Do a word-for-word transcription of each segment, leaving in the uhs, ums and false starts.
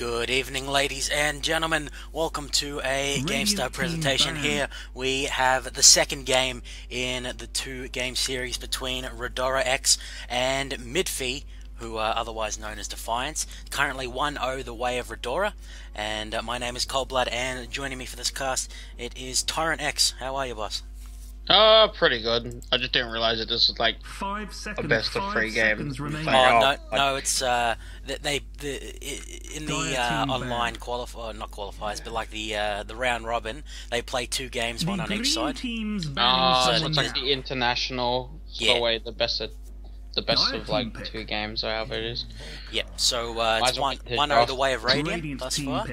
Good evening, ladies and gentlemen. Welcome to a GameStar presentation. Here we have the second game in the two-game series between Rhodora X and MIDFI, who are otherwise known as Defiance. Currently one oh the way of Rhodora, and uh, my name is Coldblood, and joining me for this cast, it is Tyrant X. How are you, boss? Uh, pretty good. I just didn't realize that this was like five seconds, a best of three game. Oh no, no, it's uh, they the in the uh, online qualify, not qualifiers, but like the uh, the round robin, they play two games, one on each side. Ah, so it's like the international, yeah. way the best of the best of like two games, or however it is. Yep. So uh, it's one one oh the way of Radiant thus far.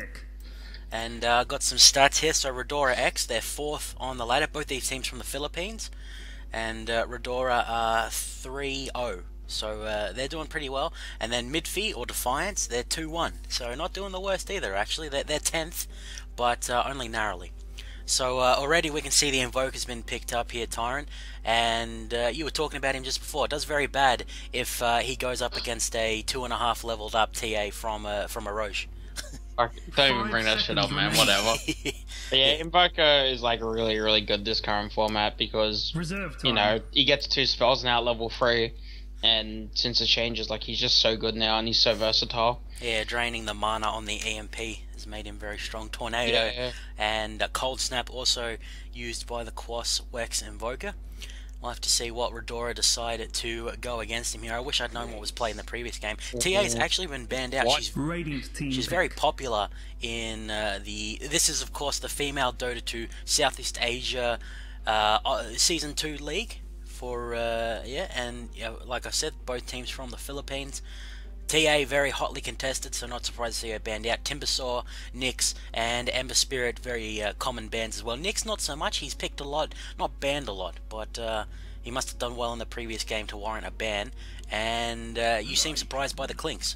And uh, got some stats here. So Rhodora X, they're fourth on the ladder. Both these teams from the Philippines. And uh, Rhodora are three oh. So uh, they're doing pretty well. And then MIDFI or Defiance, they're two one. So not doing the worst either, actually. They're, they're tenth, but uh, only narrowly. So uh, already we can see the Invoker's been picked up here, Tyrant. And uh, you were talking about him just before. It does very bad if uh, he goes up against a two and a half leveled up T A from, uh, from a Roche. Don't even bring that shit up, man. Whatever. But yeah, Invoker is like really, really good this current format because you know he gets two spells now at level three, and since the changes, like he's just so good now and he's so versatile. Yeah, draining the mana on the E M P has made him very strong. Tornado yeah. and uh, Cold Snap also used by the Quas Wex Invoker. We'll have to see what Rhodora decided to go against him here. I wish I'd known what was played in the previous game. T A's actually been banned out. What? She's she's very popular in uh, the... This is, of course, the female Dota two Southeast Asia uh, Season two League. For, uh, yeah, and you know, like I said, both teams from the Philippines. T A very hotly contested, so not surprised to see her banned out. Timbersaw, Nyx, and Ember Spirit, very uh, common bans as well. Nyx not so much, he's picked a lot, not banned a lot, but uh, he must have done well in the previous game to warrant a ban. And uh, you seem surprised by the Clinks.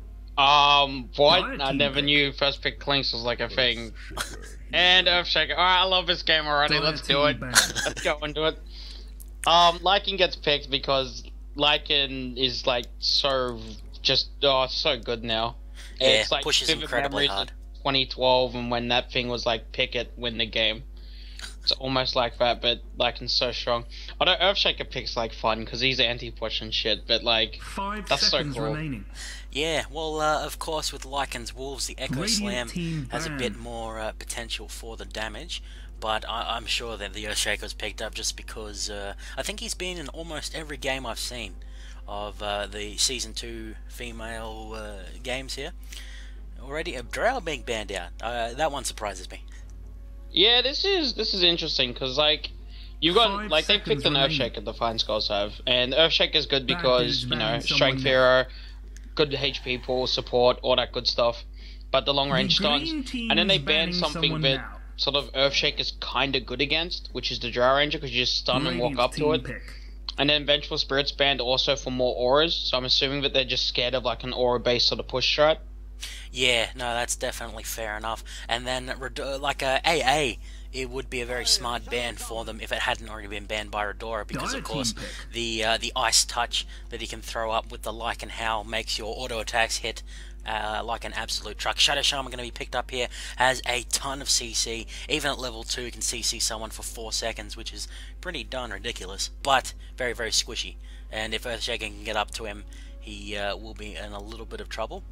Um, what? I never knew first pick Clinks was like a thing. And Earthshaker. Alright, I love this game already, let's do it. Let's go and do it. Um, Lycan gets picked because Lycan is like so... just oh so good now. Yeah, it's like pushes incredibly hard. twenty twelve, and when that thing was like pick it, win the game. It's almost like that, but Lycan's so strong. I know Earthshaker picks like fun because he's anti-push and shit, but like Five that's so cool. Remaining. Yeah, well, uh, of course, with Lycan's Wolves, the Echo Radiant Slam has a ban. bit more uh, potential for the damage. But I I'm sure that the Earthshaker's picked up just because uh, I think he's been in almost every game I've seen of uh, the Season two female uh, games here. Already, uh, Drow being banned out. Uh, that one surprises me. Yeah, this is this is interesting because like you've got Five like they picked an remaining. Earthshaker, the Fine Skulls have, and Earthshaker is good That because is you know banning strength someone hero, good H P pool, support, all that good stuff. But the long range The green stuns, team and then they is banned banning something someone that now. sort of Earthshaker's kind of good against, which is the Drow Ranger because you just stun and walk Radiant up to team it. pick. And then Vengeful Spirit's banned also for more auras, so I'm assuming that they're just scared of like an aura-based sort of push strat. Yeah, no, that's definitely fair enough. And then, Rhodora- like a A A, it would be a very smart ban for them if it hadn't already been banned by Rhodora, because of Dire course team pick. the uh, the ice touch that he can throw up with the Lycan Howl makes your auto attacks hit uh, like an absolute truck. Shadow Shaman going to be picked up here, has a ton of C C. Even at level two, can C C someone for four seconds, which is pretty darn ridiculous, but very, very squishy. And if Earthshaker can get up to him, he uh, will be in a little bit of trouble.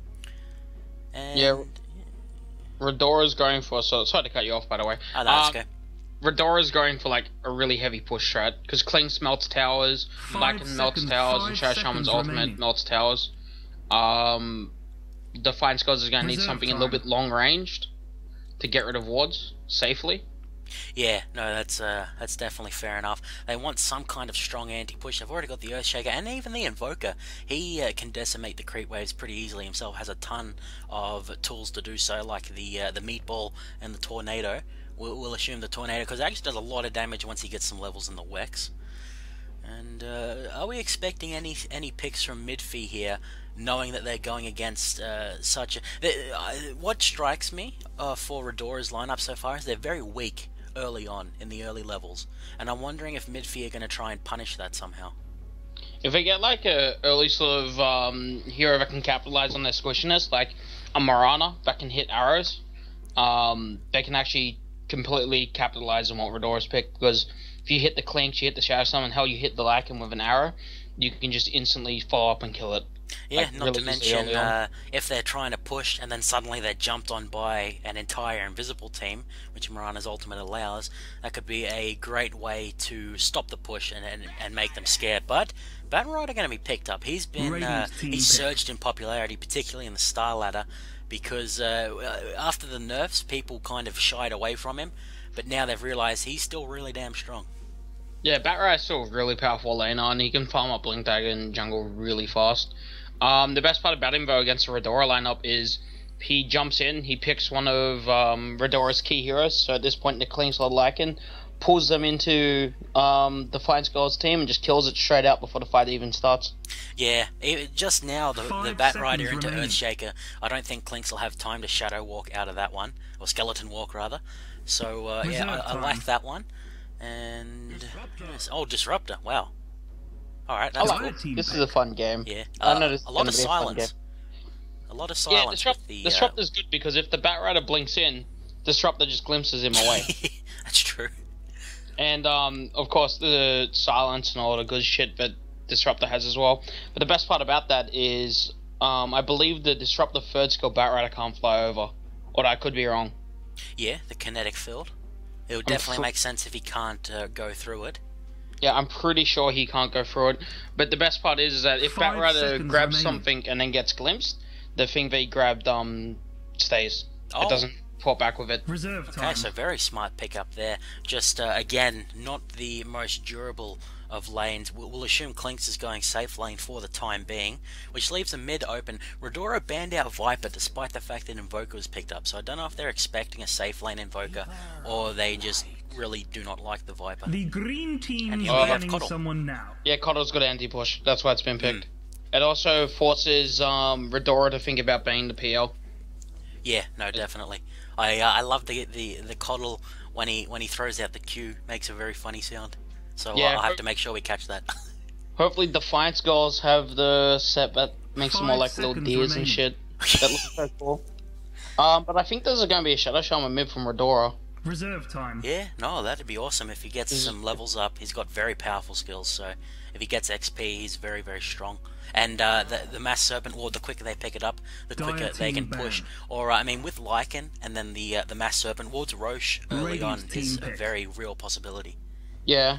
And Yeah. Rhodora's going for, so sorry to cut you off by the way. Oh, no, that's Um, okay. Rhodora's going for like a really heavy push strat because Kling melts towers, Five Lycan melts seconds, towers, five and Shadow Shaman's seconds ultimate remaining. melts towers. Um, Defiance Skulls is going to need Reserve something a little time. bit long ranged to get rid of wards safely. Yeah, no, that's uh, that's definitely fair enough. They want some kind of strong anti-push. They've already got the Earthshaker and even the Invoker. He uh, can decimate the creep waves pretty easily himself. Has a ton of tools to do so, like the uh, the Meatball and the Tornado. We'll, we'll assume the Tornado because it actually does a lot of damage once he gets some levels in the Wex. And uh, are we expecting any any picks from MIDFI here, knowing that they're going against uh, such a... The, uh, what strikes me uh, for Rhodora's lineup so far is they're very weak early on in the early levels, and I'm wondering if MIDFI are going to try and punish that somehow. If they get like a early sort of um, hero that can capitalize on their squishiness, like a Marana that can hit arrows, um, they can actually completely capitalize on what Rhodora's picked, because if you hit the Clinks, you hit the Shadow Summon, hell, you hit the Lycan with an arrow, you can just instantly follow up and kill it. Yeah, like, not really to mention, uh, if they're trying to push and then suddenly they're jumped on by an entire invisible team, which Mirana's ultimate allows, that could be a great way to stop the push and and, and make them scared. But Battle Rider going to be picked up. He's been uh, he's surged in popularity, particularly in the Star Ladder, because uh, after the nerfs, people kind of shied away from him, but now they've realized he's still really damn strong. Yeah, Batrider's still a really powerful laner, and he can farm up Blink Dagger in jungle really fast. Um, the best part about him, though, against the Rhodora lineup is he jumps in, he picks one of um, Rhodora's key heroes, so at this point the Clean Slot Lycan, pulls them into um, the Defiance Girls team and just kills it straight out before the fight even starts. Yeah, it, just now, the, the Batrider into Earthshaker, I don't think Clinks will have time to Shadow Walk out of that one, or Skeleton Walk, rather. So, uh, yeah, I, I like that one. And... Yes, oh, Disruptor, wow. Alright, that's like cool. This is a fun game. Yeah, uh, I know a lot of silence. A, a lot of silence. Yeah, Disrupt, the, Disruptor's uh... good because if the Batrider blinks in, Disruptor just glimpses him away. That's true. And, um, of course, the silence and all the good shit that Disruptor has as well. But the best part about that is, um, I believe the Disruptor third skill Batrider can't fly over. Or I could be wrong. Yeah, the kinetic field. It would definitely make sense if he can't uh, go through it. Yeah, I'm pretty sure he can't go through it. But the best part is, is that if Batrider grabs remaining. something and then gets glimpsed, the thing that he grabbed um stays. Oh. It doesn't pop back with it. Reserve time. Okay, so very smart pickup there. Just, uh, again, not the most durable of lanes. We'll, we'll assume Clinks is going safe lane for the time being, which leaves a mid open. Rhodora banned out Viper despite the fact that Invoker was picked up, so I don't know if they're expecting a safe lane Invoker, or they just really do not like the Viper. The green team is oh, banning someone now. Yeah, Coddle's got anti-push. That's why it's been picked. Mm. It also forces um, Rhodora to think about banning the P L. Yeah, no, definitely. I uh, I love the the the Coddle when he when he throws out the Q, makes a very funny sound. So yeah, I'll have to make sure we catch that. Hopefully Defiance Girls have the set that makes them more like little deers remaining. and shit. That looks so cool. Um, but I think there's going to be a Shadow Shaman mid from Rhodora. Reserve time. Yeah, no, that'd be awesome if he gets some levels up. He's got very powerful skills, so if he gets X P, he's very, very strong. And uh, the the Mass Serpent Ward, the quicker they pick it up, the quicker they can push. Or, uh, I mean, with Lycan and then the uh, the Mass Serpent Ward's Roche early on is a very real possibility. Yeah.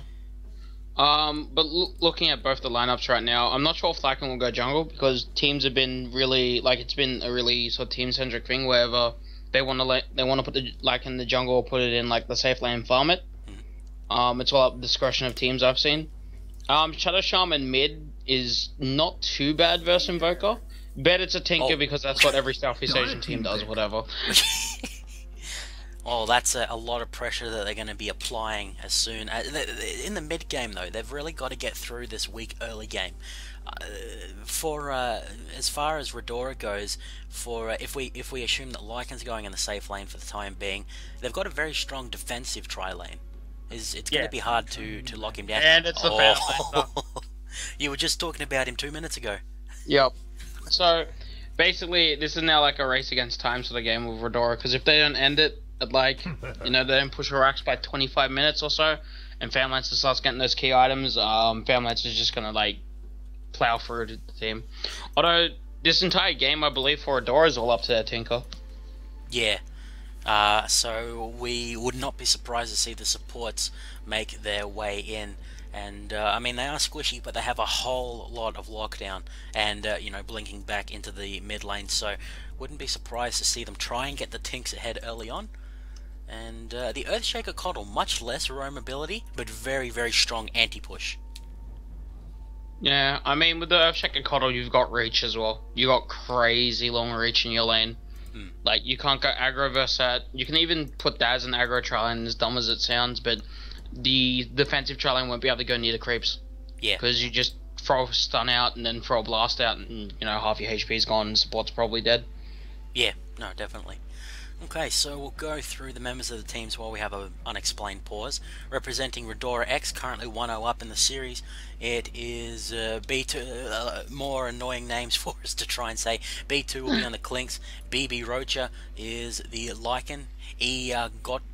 Um, but l looking at both the lineups right now, I'm not sure if Lycan will go jungle because teams have been really like it's been a really sort of team centric thing wherever they want to let they want to put the Lycan in the jungle or put it in like the safe lane and farm it. Mm. Um, it's all up to the discretion of teams I've seen. Um, Shadow Shaman mid is not too bad versus Invoker. Bet it's a Tinker oh. because that's what every Southeast Asian team does, whatever. Oh, that's a, a lot of pressure that they're going to be applying as soon as... In the mid-game, though, they've really got to get through this weak early game. Uh, for uh, as far as Rhodora goes, for uh, if we if we assume that Lycan's going in the safe lane for the time being, they've got a very strong defensive tri lane. It's, it's going to yeah. be hard to, to lock him down. And it's the oh. fan lane. So. You were just talking about him two minutes ago. Yep. So, basically, this is now like a race against time sort of game with Rhodora, because if they don't end it, at like, you know, they don't push her racks by twenty-five minutes or so, and Famlancer starts getting those key items, um, Famlancer is just going to, like, plow through the team. Although, this entire game, I believe, for Rhodora is all up to their Tinker. Yeah. Uh, so, we would not be surprised to see the supports make their way in. And, uh, I mean, they are squishy, but they have a whole lot of lockdown and, uh, you know, blinking back into the mid lane. So, wouldn't be surprised to see them try and get the Tinks ahead early on. And uh, the Earthshaker Coddle, much less roam ability, but very, very strong anti-push. Yeah, I mean, with the Earthshaker Coddle, you've got reach as well. You got crazy long reach in your lane. Hmm. Like, you can't go aggro versus that. You can even put Daz in aggro tri lane, as dumb as it sounds, but the defensive tri lane won't be able to go near the creeps. Yeah. Because you just throw a stun out and then throw a blast out, and, you know, half your H P's gone and support's probably dead. Yeah, no, definitely. Okay, so we'll go through the members of the teams while we have an unexplained pause. Representing Rhodora X, currently one oh up in the series. It is uh, B two, uh, more annoying names for us to try and say. B two will be on the Clinks. B B Rocha is the Lycan. E uh, Got...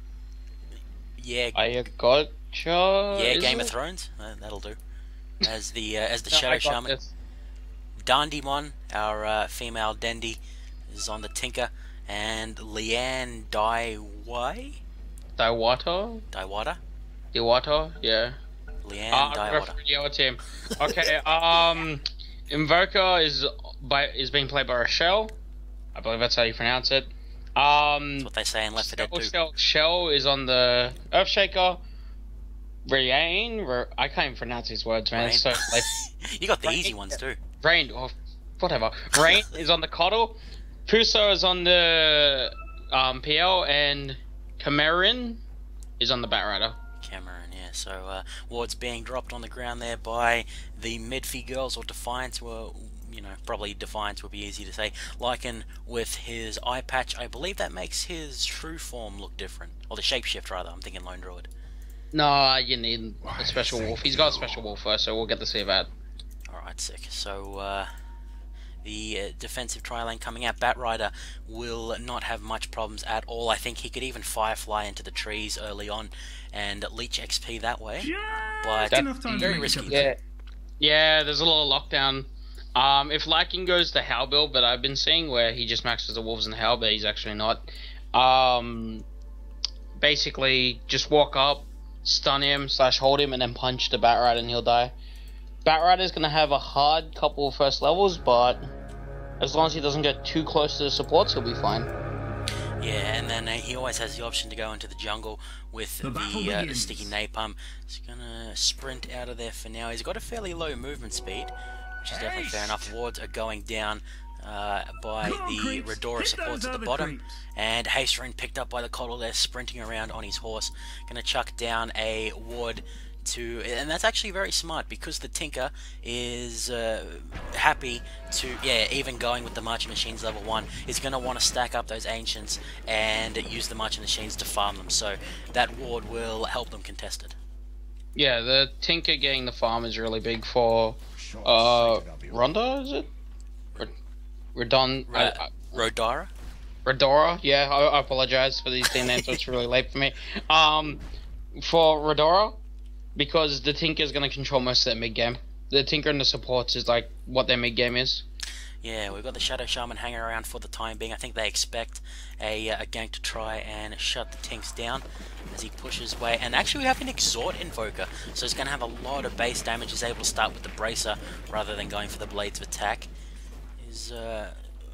Yeah... I gotcha... Yeah, Game it? of Thrones. Uh, that'll do. As the, uh, as the No, Shadow I got Shaman. this. Dandimon, our uh, female Dendi, is on the Tinker. And Leanne Daiwai? Daiwata? Daiwata? Daiwata? Yeah. Leanne Uh, Daiwata. for the other team. Okay, um... Invoker is by is being played by Rochelle. I believe that's how you pronounce it. Um... That's what they say in Left four Dead two. Shell, Shell is on the Earthshaker. Rain? Ra I can't even pronounce these words, man. It's so like, you got the Rain, easy ones too. Rain, or whatever. Rain is on the Coddle. Puso is on the um, P L, and Cameron is on the Batrider. Cameron, yeah. So uh, wards being dropped on the ground there by the MIDFI girls, or Defiance. Well, you know, probably Defiance would be easy to say. Lycan with his eye patch. I believe that makes his true form look different, or the shapeshift rather. I'm thinking Lone Druid. No, you need a special wolf. He's got a special wolf first, so we'll get to see that. Alright, sick. So, uh, the uh, defensive tri-lane coming out. Batrider will not have much problems at all. I think he could even Firefly into the trees early on and leech X P that way. But very risky. Yeah, yeah, there's a lot of lockdown. Um, if Lycan goes the Howl build that I've been seeing, where he just maxes the wolves and Howl, but he's actually not. Um, basically, just walk up, stun him, slash hold him, and then punch the Batrider and he'll die. Batrider's going to have a hard couple of first levels, but as long as he doesn't get too close to the supports, he'll be fine. Yeah, and then uh, he always has the option to go into the jungle with the, the uh, sticky napalm. He's going to sprint out of there for now. He's got a fairly low movement speed, which is definitely fair enough. Wards are going down uh, by the Rhodora supports at the bottom. And Haste Rune picked up by the Coddle there, sprinting around on his horse. Going to chuck down a ward to, and that's actually very smart because the Tinker is uh, happy to, yeah, even going with the Marching Machines level one, is going to want to stack up those Ancients and use the Marching Machines to farm them. So that ward will help them contest it. Yeah, the Tinker getting the farm is really big for uh, Rhonda, is it? Redon, Ra uh, Rhodora? Rhodora, yeah, I, I apologize for these team names, so it's really late for me. Um, for Rhodora, because the Tinker is going to control most of their mid-game. The Tinker and the supports is like what their mid-game is. Yeah, we've got the Shadow Shaman hanging around for the time being. I think they expect a, a gank to try and shut the Tinks down as he pushes away. And actually we have an Exhort Invoker, so he's going to have a lot of base damage. He's able to start with the Bracer rather than going for the Blades of Attack. Is uh,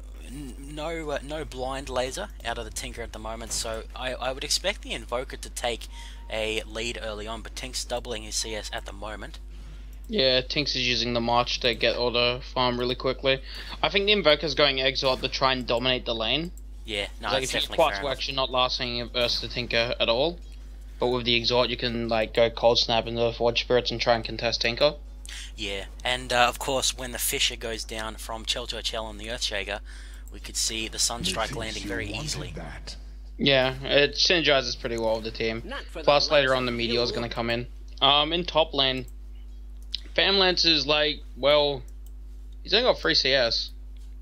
no uh, no blind laser out of the Tinker at the moment, so I, I would expect the Invoker to take a lead early on, but Tink's doubling his C S at the moment. Yeah, Tinks is using the March to get all the farm really quickly. I think the Invoker's going Exhort to try and dominate the lane. Yeah, no, like it's if definitely Quartz fair were enough. actually not lasting versus the Tinker at all, but with the Exhort you can like go Cold Snap into the Forge Spirits and try and contest Tinker. Yeah, and uh, of course when the Fisher goes down from Chell to Chell on the Earthshaker, we could see the Sunstrike landing very easily. That. Yeah, it synergizes pretty well with the team. Plus later on the Meteor is going to come in. Um, in top lane, Famlance is like, well, he's only got free C S.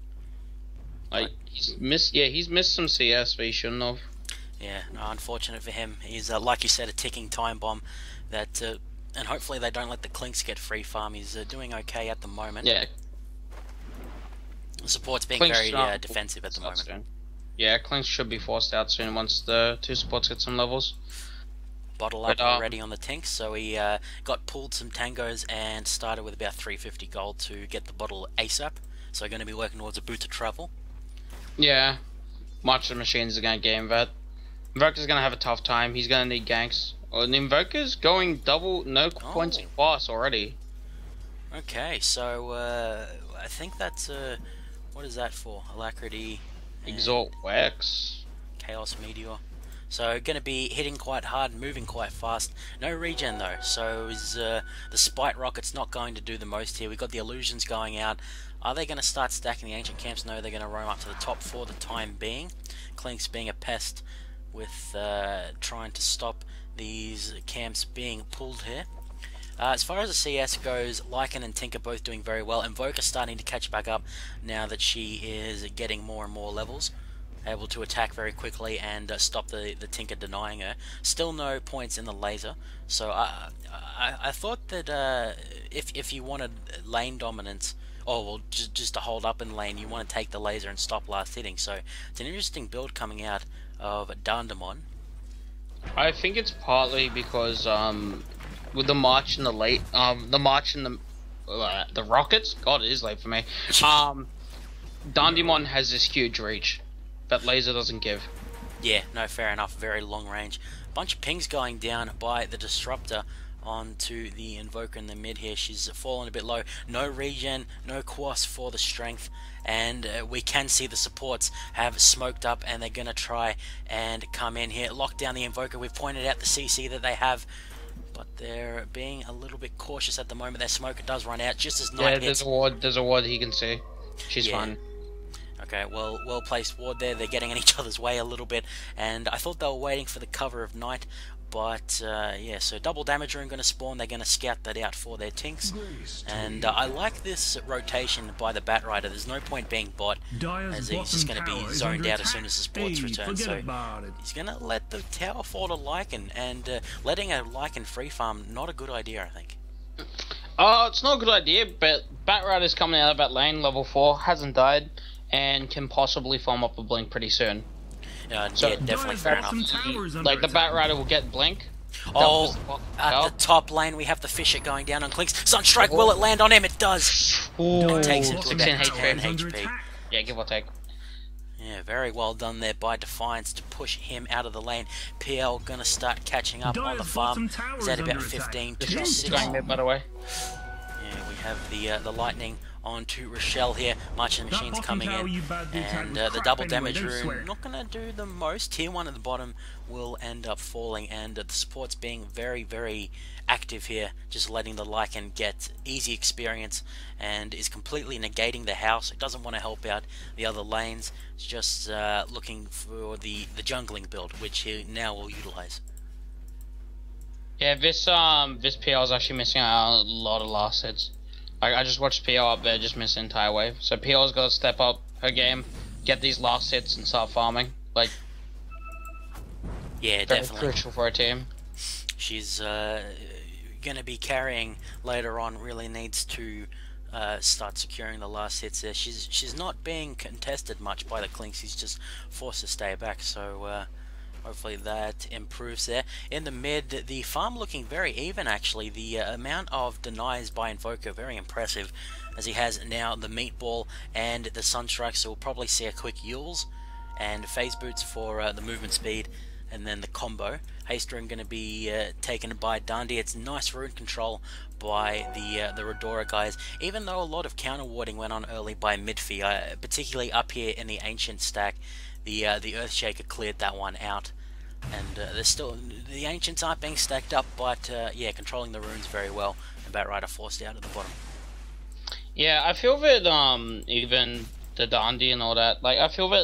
Like, he's missed, yeah, he's missed some C S, but he shouldn't have. Yeah, no, unfortunate for him. He's, uh, like you said, a ticking time bomb that, uh, and hopefully they don't let the Clinks get free farm. He's uh, doing okay at the moment. Yeah. The support's being Clinks very not- uh, defensive at the moment. soon. Yeah, Clinks should be forced out soon once the two supports get some levels. Bottle up But, um, already on the Tinks, so he uh, got pulled some tangos and started with about three fifty gold to get the bottle ASAP. So going to be working towards a boot to travel. Yeah, March of the Machines is going to game that. Invoker's going to have a tough time. He's going to need ganks. Oh, the Invoker's going double, no points Oh. twice already. Okay, so uh, I think that's uh, what is that for? Alacrity, and Exalt Wax. Chaos Meteor. So going to be hitting quite hard, moving quite fast. No regen though, so is uh, the Spite Rocket's not going to do the most here. We've got the Illusions going out. Are they going to start stacking the Ancient Camps? No, they're going to roam up to the top for the time being. Clinks being a pest with uh, trying to stop these camps being pulled here. Uh, as far as the C S goes, Lycan and Tinker both doing very well. Invoker starting to catch back up now that she is getting more and more levels. Able to attack very quickly and uh, stop the, the Tinker denying her. Still no points in the laser. So I, I, I thought that uh, if, if you wanted lane dominance, or well, just, just to hold up in lane, you want to take the laser and stop last hitting. So it's an interesting build coming out of Dandamon. I think it's partly because um, with the March in the late, um, the March in the uh, the Rockets. God, it is late for me. Um, Dandamon has this huge reach that laser doesn't give. Yeah, no, fair enough. Very long range. Bunch of pings going down by the Disruptor onto the Invoker in the mid here. She's fallen a bit low. No regen, no quas for the strength, and uh, we can see the supports have smoked up and they're going to try and come in here. Lock down the Invoker. We've pointed out the C C that they have, but they're being a little bit cautious at the moment. Their smoker does run out just as Knight Yeah, hits. there's a ward, there's a ward he can see. She's Yeah. fine. Okay, well, well placed ward there. They're getting in each other's way a little bit, and I thought they were waiting for the cover of Knight, but uh, yeah. So double damage rune going to spawn. They're going to scout that out for their tinks, and uh, I like this rotation by the Batrider. There's no point being bot, as he's just going to be zoned out as soon as the sports return. So he's going to let the tower fall to Lycan, and uh, letting a Lycan free farm not a good idea, I think. Oh, it's not a good idea, but Batrider's coming out of that lane, level four, hasn't died, and can possibly farm up a blink pretty soon. Uh, So, yeah, definitely fair enough. Like, the Batrider will get blink. Oh, at the top lane we have the Fisher going down on Clinks. Sunstrike, will it land on him? It does! Ooh, It takes it to sixteen about ten H P. H P. Yeah, give or take. Yeah, very well done there by Defiance to push him out of the lane. P L gonna start catching up on the farm. He's at about fifteen to six. Going there, by the way. Yeah, we have the uh, the lightning onto Rochelle here. Marching Machines coming in, and uh, the double damage rune not gonna do the most. Tier one at the bottom will end up falling, and uh, the support's being very very active here, just letting the Lycan get easy experience, and is completely negating the house. It doesn't want to help out the other lanes. It's just uh, looking for the the jungling build, which he now will utilize. Yeah, this um this P L is actually missing out a lot of last hits. Like, I just watched P L up there, just missed the entire wave. So P L's got to step up her game, get these last hits, and start farming. Like, yeah, very definitely crucial for a team. She's uh, gonna be carrying later on. Really needs to uh, start securing the last hits there. She's she's not being contested much by the Clinks. He's just forced to stay back. So. Uh, Hopefully that improves there. In the mid, the farm looking very even actually. The uh, amount of denies by Invoker, very impressive, as he has now the Meatball and the Sunstrike, so we'll probably see a quick Yules and Phase Boots for uh, the movement speed, and then the combo. Haste Rune going to be uh, taken by Dundee. It's nice rune control by the uh, the Rhodora guys, even though a lot of counter warding went on early by MIDFI, uh, particularly up here in the Ancient stack. The uh, the Earthshaker cleared that one out, and uh, there's still the Ancients aren't being stacked up, but uh, yeah, controlling the runes very well. And Batrider forced out at the bottom. Yeah, I feel that um even the Dundee and all that, like I feel that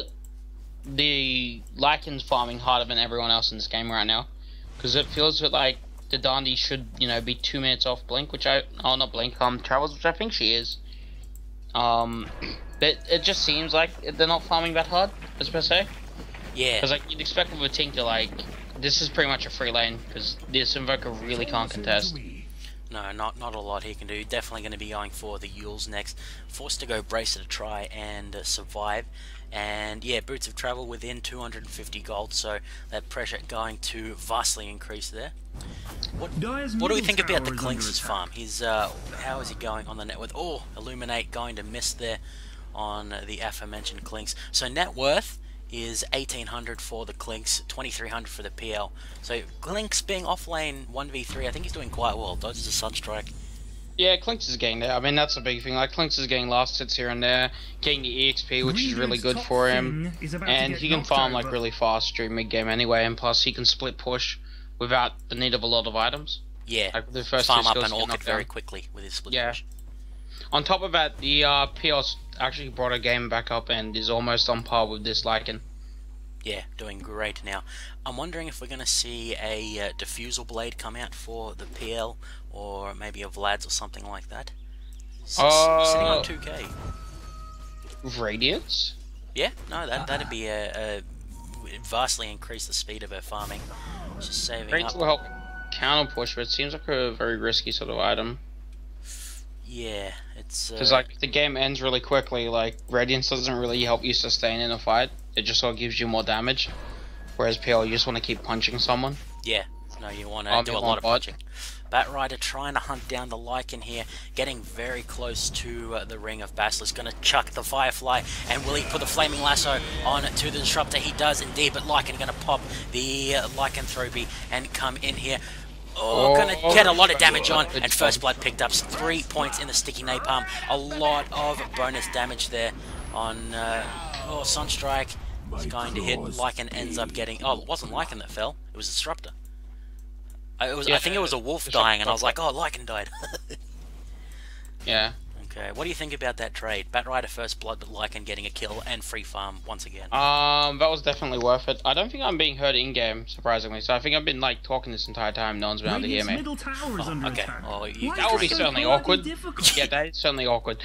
the Lycan's farming harder than everyone else in this game right now, because it feels that like the Dundee should you know be two minutes off blink, which I oh not blink um travels, which I think she is. Um, but it just seems like they're not farming that hard, as per se. Yeah. Because like you'd expect with a Tinker, like this is pretty much a free lane because this Invoker really can't contest. No, not not a lot he can do. Definitely going to be going for the Yules next. Forced to go Bracer to try and uh, survive. And yeah, Boots of Travel within two hundred fifty gold, so that pressure going to vastly increase there. What, what do we think about the Clinks' farm? He's uh, how is he going on the net worth? Oh, Illuminate going to miss there on uh, the aforementioned Clinks. So net worth is eighteen hundred for the Clinks, twenty-three hundred for the P L. So Clinks being off lane one v three, I think he's doing quite well. Dodges a Sunstrike. Yeah, Clinks is getting there. I mean, that's a big thing. Like, Clinks is getting last hits here and there, getting the E X P, which is really good for him. And he can farm, like, really fast during mid-game anyway, and plus he can split push without the need of a lot of items. Yeah, like the first farm two up skills an get Orchid knocked very down. quickly with his split Yeah. push. On top of that, the uh, P L's actually brought a game back up and is almost on par with this Lycan. Yeah, doing great now. I'm wondering if we're going to see a uh, diffusal blade come out for the P L, or maybe a Vlad's or something like that. S uh, sitting on two K. Radiance? Yeah, no, that, that'd be a, a vastly increase the speed of her farming. Just saving Radiance up. will help counter push, but it seems like a very risky sort of item. Yeah, it's... Because, uh, like, if the game ends really quickly, like, Radiance doesn't really help you sustain in a fight. It just sort of gives you more damage. Whereas P L, you just want to keep punching someone. Yeah, no, you want to Um, do a you lot want of bot. punching. Batrider trying to hunt down the Lycan here, getting very close to uh, the ring of Basilisk. Going to chuck the Firefly, and will he put the Flaming Lasso on to the Disruptor? He does indeed, but Lycan going to pop the uh, Lycanthropy and come in here. Oh, Oh, gonna get a lot of damage oh, on, good and First Blood picked up three points in the Sticky Napalm. A lot of bonus damage there on uh, oh, Sunstrike. He's going to hit. Lycan ends up getting... Oh, it wasn't Lycan that fell. It was Disruptor. I, it was, Yeah, I think it was a wolf Disruptor. dying, and I was like, oh, Lycan died. Yeah. Okay, what do you think about that trade? Batrider First Blood, but Lycan getting a kill and free farm once again. Um, that was definitely worth it. I don't think I'm being heard in-game, surprisingly. So I think I've been, like, talking this entire time. No one's been able to hear me. Middle tower is Oh, under okay. attack. Oh, you, Why That would be is it certainly bloody awkward. difficult? Yeah, that is certainly awkward.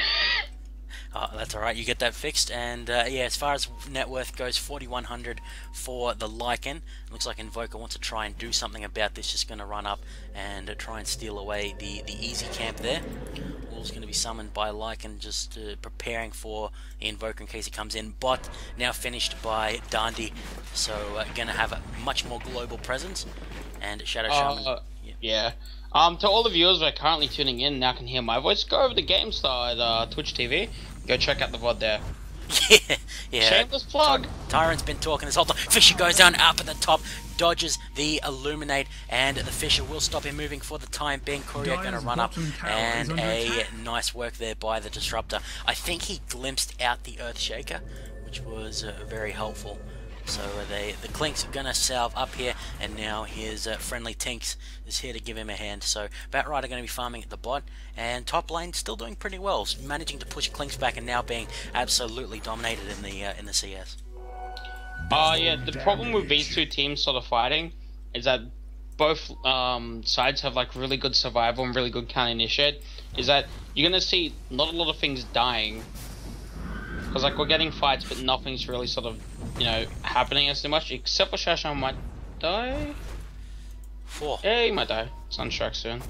Oh, that's alright, you get that fixed. And uh, yeah, as far as net worth goes, forty-one hundred for the Lycan. Looks like Invoker wants to try and do something about this, just going to run up and uh, try and steal away the, the easy camp there. All's going to be summoned by Lycan, just uh, preparing for the Invoker in case he comes in. Bot now finished by Dandy, so uh, going to have a much more global presence. And Shadow Shaman. Uh, yeah. yeah. Um, to all the viewers who are currently tuning in now can hear my voice, go over to GameStar at uh, Twitch T V. Go check out the V O D there. Yeah, yeah. Shameless plug. Tyrant's been talking this whole time. Fisher goes down up at the top, dodges the Illuminate, and the Fisher will stop him moving for the time being. Courier going to run up, and a nice work there by the Disruptor. I think he glimpsed out the Earthshaker, which was uh, very helpful. So uh, they, the Clink's going to salve up here, and now his uh, friendly Tinks is here to give him a hand. So Batrider going to be farming at the bot, and top lane still doing pretty well, managing to push Clink's back and now being absolutely dominated in the uh, in the C S. Uh, yeah, the problem with these two teams sort of fighting is that both um, sides have like really good survival and really good counter initiate. Is that you're going to see not a lot of things dying. Because, like, we're getting fights, but nothing's really sort of, you know, happening as too much. Except for Shashan might die. Four. Yeah, he might die. Sunstrike soon.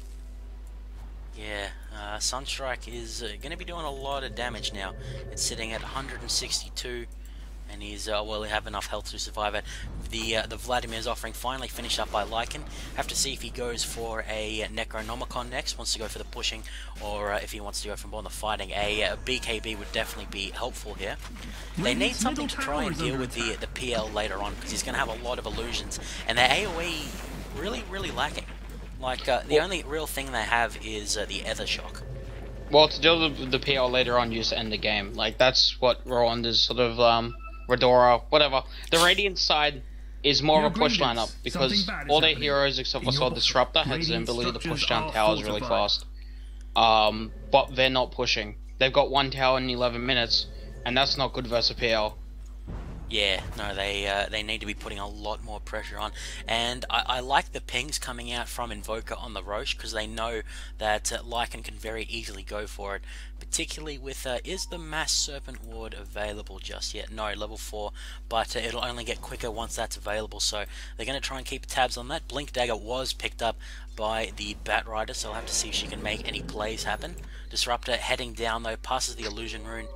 Yeah, uh, Sunstrike is uh, going to be doing a lot of damage now. It's sitting at one hundred sixty-two, and he's, uh, well, he have enough health to survive it. The uh, the Vladimir's offering finally finished up by Lycan. Have to see if he goes for a Necronomicon next, wants to go for the pushing, or uh, if he wants to go for more on the fighting. A, a B K B would definitely be helpful here. They need something to try and deal with the, the P L later on, because he's going to have a lot of illusions, and their A O E really, really lacking. Like, uh, the only real thing they have is uh, the Ether Shock. Well, to deal with the P L later on, you just end the game. Like, that's what Roland is sort of, um, Rhodora, whatever. The Radiant side is more Your of a push Gradients, lineup, because something bad is all their happening. heroes, except for In your Sword bottom, Disruptor, has the Radiant ability to push structures down are towers really fortified. fast. Um, but they're not pushing. They've got one tower in eleven minutes, and that's not good versus P L. Yeah, no, they uh, they need to be putting a lot more pressure on, and I, I like the pings coming out from Invoker on the Roche, because they know that uh, Lycan can very easily go for it, particularly with, uh, is the Mass Serpent Ward available just yet? No, level four, but uh, it'll only get quicker once that's available, so they're going to try and keep tabs on that. Blink Dagger was picked up by the Batrider, so I'll have to see if she can make any plays happen. Disruptor heading down though, passes the Illusion Rune.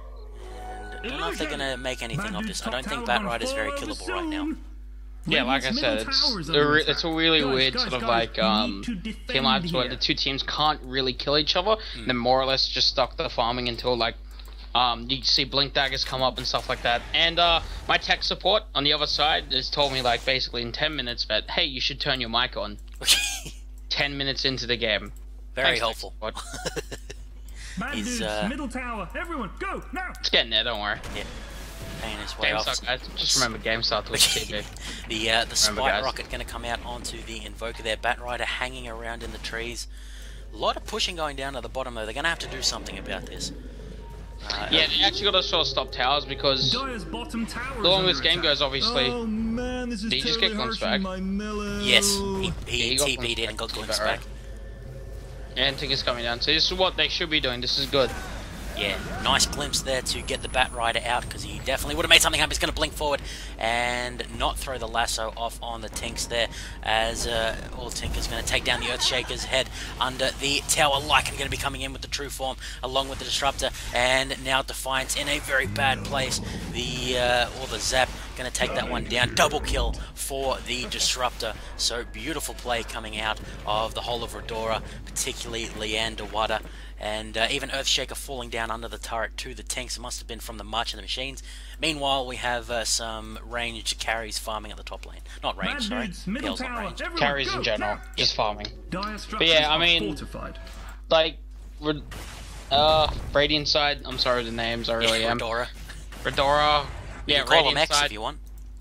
I don't know if they're going to make anything of this. I don't think Batrider's very killable right now. Yeah, like I said, it's a, re it's a really weird sort of like um, team lives where the two teams can't really kill each other. Mm. They're more or less just stuck there farming until like um, you see Blink Daggers come up and stuff like that. And uh, my tech support on the other side has told me like basically in ten minutes that, hey, you should turn your mic on. ten minutes into the game. Very Thanks, helpful. Bad He's, dudes, uh, middle tower, everyone, go, now! It's getting there, don't worry. Yeah. Paying his way off. GameStar, guys. Just remember GameStar Twitch T V. the uh, the Spike guys. Rocket going to come out onto the Invoker there. Batrider hanging around in the trees. A lot of pushing going down to the bottom though. They're going to have to do something about this. Uh, yeah, they actually got to sort of stop towers because the longer this game goes, obviously, oh, man, this is did he just get glimpsed back? Yes, he, he, yeah, he T P'd in and got glimpsed back. And Tink is coming down. So this is what they should be doing. This is good. Yeah, nice glimpse there to get the Bat Rider out because he definitely would have made something happen. He's going to blink forward and not throw the lasso off on the Tinks there as uh, all Tink is going to take down the Earthshaker's head under the tower. Lycan going to be coming in with the true form along with the Disruptor, and now Defiance in a very bad place. The uh, or the Zap going to take that one down. Double kill for the Disruptor. So beautiful play coming out of the whole of Rhodora, particularly Leander Wada. And uh, even Earthshaker falling down under the turret to the Tinks. It must have been from the March and the Machines. Meanwhile, we have uh, some ranged carries farming at the top lane. Not range, sorry. Pales not range. Carries in general, just farming. But yeah, I mean, like, uh, Radiant side, I'm sorry the names, I really yeah, am. Rhodora. Rhodora. You yeah, can call Radiant them X side. if you want.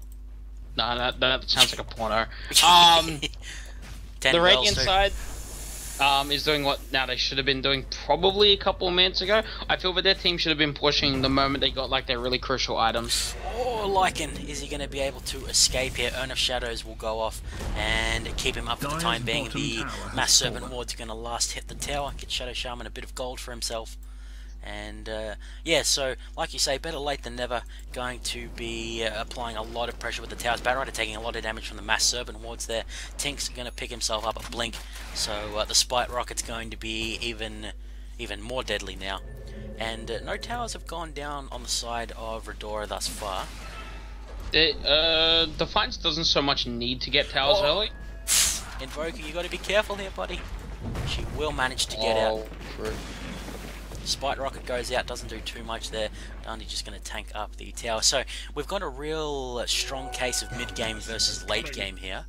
No, that, that sounds like a porno. Um, the Radiant side... Um, is doing what now they should have been doing probably a couple of minutes ago. I feel that their team should have been pushing the moment they got like their really crucial items. Oh, Lycan, is he going to be able to escape here? Urn of Shadows will go off and keep him up for the time being. The Mass Serpent Ward's going to last hit the tower, get Shadow Shaman a bit of gold for himself. And uh, yeah, so like you say, better late than never. Going to be uh, applying a lot of pressure with the towers. Bat Rider taking a lot of damage from the Mass Serpent Wards there. Tink's going to pick himself up a blink, so uh, the Spite Rocket's going to be even even more deadly now. And uh, no towers have gone down on the side of Rhodora thus far. It, uh, Defiance doesn't so much need to get towers oh. early. Invoker, you got to be careful here, buddy. She will manage to get oh, out. True. Spite Rocket goes out, doesn't do too much there. Dandy just going to tank up the tower. So we've got a real uh, strong case of mid-game versus late-game here.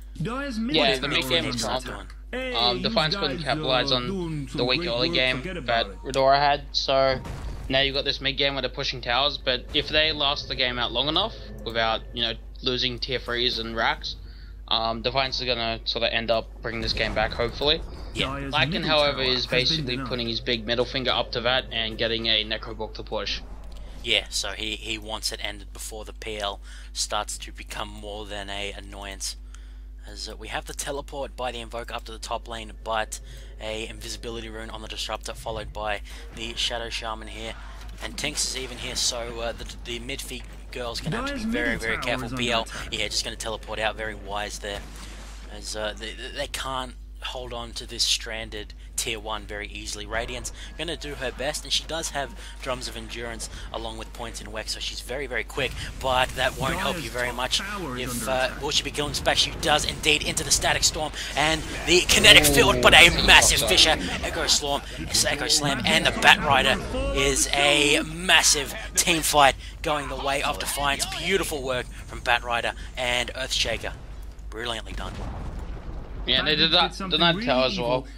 Yeah, the mid-game is not doing. Um, Defiance couldn't capitalize on the weak early game that Rhodora had, so now you've got this mid-game where they're pushing towers, but if they last the game out long enough without, you know, losing tier threes and racks, um, Defiance is going to sort of end up bringing this game back, hopefully. Yeah. Lycan, however, is basically putting his big middle finger up to that and getting a Necrobook to push. Yeah, so he, he wants it ended before the P L starts to become more than a annoyance. As uh, we have the teleport by the Invoker up to the top lane, but a invisibility rune on the Disruptor, followed by the Shadow Shaman here. And Tinks is even here, so uh, the, the MIDFI girl's going to have to be very, very careful. B L, yeah, just going to teleport out, very wise there. As uh, they, they can't hold on to this stranded tier one very easily. Radiant's going to do her best, and she does have Drums of Endurance along with points in Wex, so she's very, very quick, but that won't help you very much. If uh, will she be killing back? She does indeed into the Static Storm and the Kinetic Field, but a massive Fissure, Echo Slam, Echo Slam, and the Bat Rider is a massive team fight going the way of Defiance. Beautiful work from Bat Rider and Earthshaker. Brilliantly done. Yeah, they did that, did that tower as well.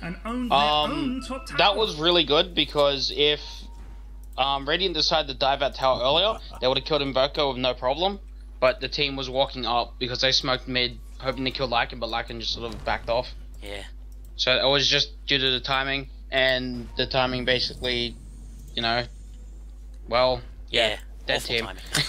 Um, that was really good because if um, Radiant decided to dive that tower earlier, they would have killed Invoker with no problem. But the team was walking up because they smoked mid, hoping to kill Lycan, but Lycan just sort of backed off. Yeah. So it was just due to the timing, and the timing basically, you know, well, yeah, yeah dead team.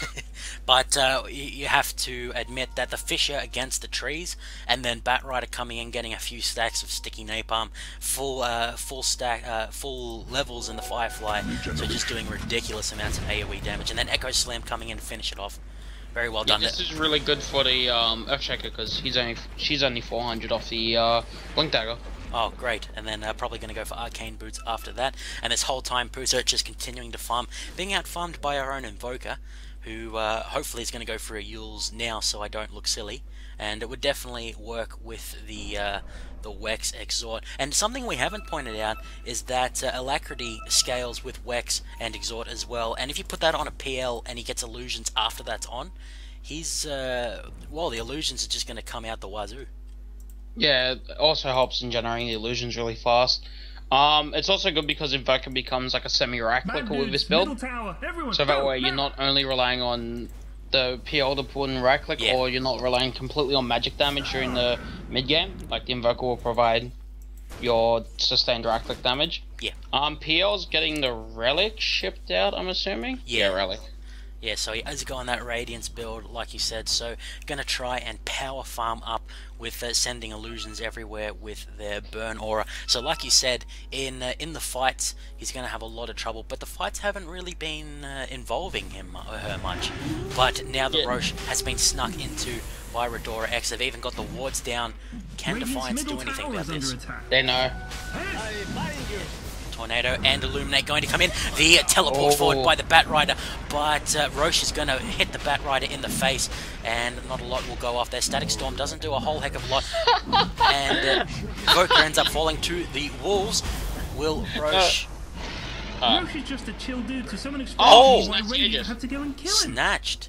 But uh, you have to admit that the Fissure against the trees, and then Bat Rider coming in, getting a few stacks of sticky napalm, full uh, full stack, uh, full levels in the Firefly, so just doing ridiculous amounts of AoE damage, and then Echo Slam coming in to finish it off. Very well done. Yeah, this is really good for the um, Earthshaker because he's only she's only four hundred off the uh, Blink Dagger. Oh, great. And then uh, probably going to go for Arcane Boots after that. And this whole time, Pusa just continuing to farm, being out-farmed by our own Invoker, who uh, hopefully is going to go for a Yules now so I don't look silly. And it would definitely work with the uh, the Wex Exhort. And something we haven't pointed out is that uh, Alacrity scales with Wex and Exhort as well. And if you put that on a P L and he gets illusions after that's on, he's, uh, well, the illusions are just going to come out the wazoo. Yeah, it also helps in generating the illusions really fast. Um, it's also good because Invoker becomes like a semi-rack clicker with this build. So that way you're not only relying on the P L to pull in right click, yeah. or you're not relying completely on magic damage during the mid game. Like the Invoker will provide your sustained right click damage. Yeah. Um, P L's getting the relic shipped out, I'm assuming? Yeah, yeah relic. Yeah, so he has got on that Radiance build, like you said, so gonna try and power farm up with uh, sending illusions everywhere with their burn aura. So like you said, in uh, in the fights, he's gonna have a lot of trouble, but the fights haven't really been uh, involving him or her much. But now the yeah. Roche has been snuck into by Rhodora X, they've even got the wards down. Can Defiance do anything about this? They know. Tornado and Illuminate going to come in. The teleport oh. forward by the Batrider, but uh, Roche is going to hit the Batrider in the face, and not a lot will go off there. Static Storm doesn't do a whole heck of a lot, and uh, Voker ends up falling to the wolves. Will Roche... Uh, Roche is just a chill dude, so someone explain oh, why Radiant had to go and kill him. Snatched.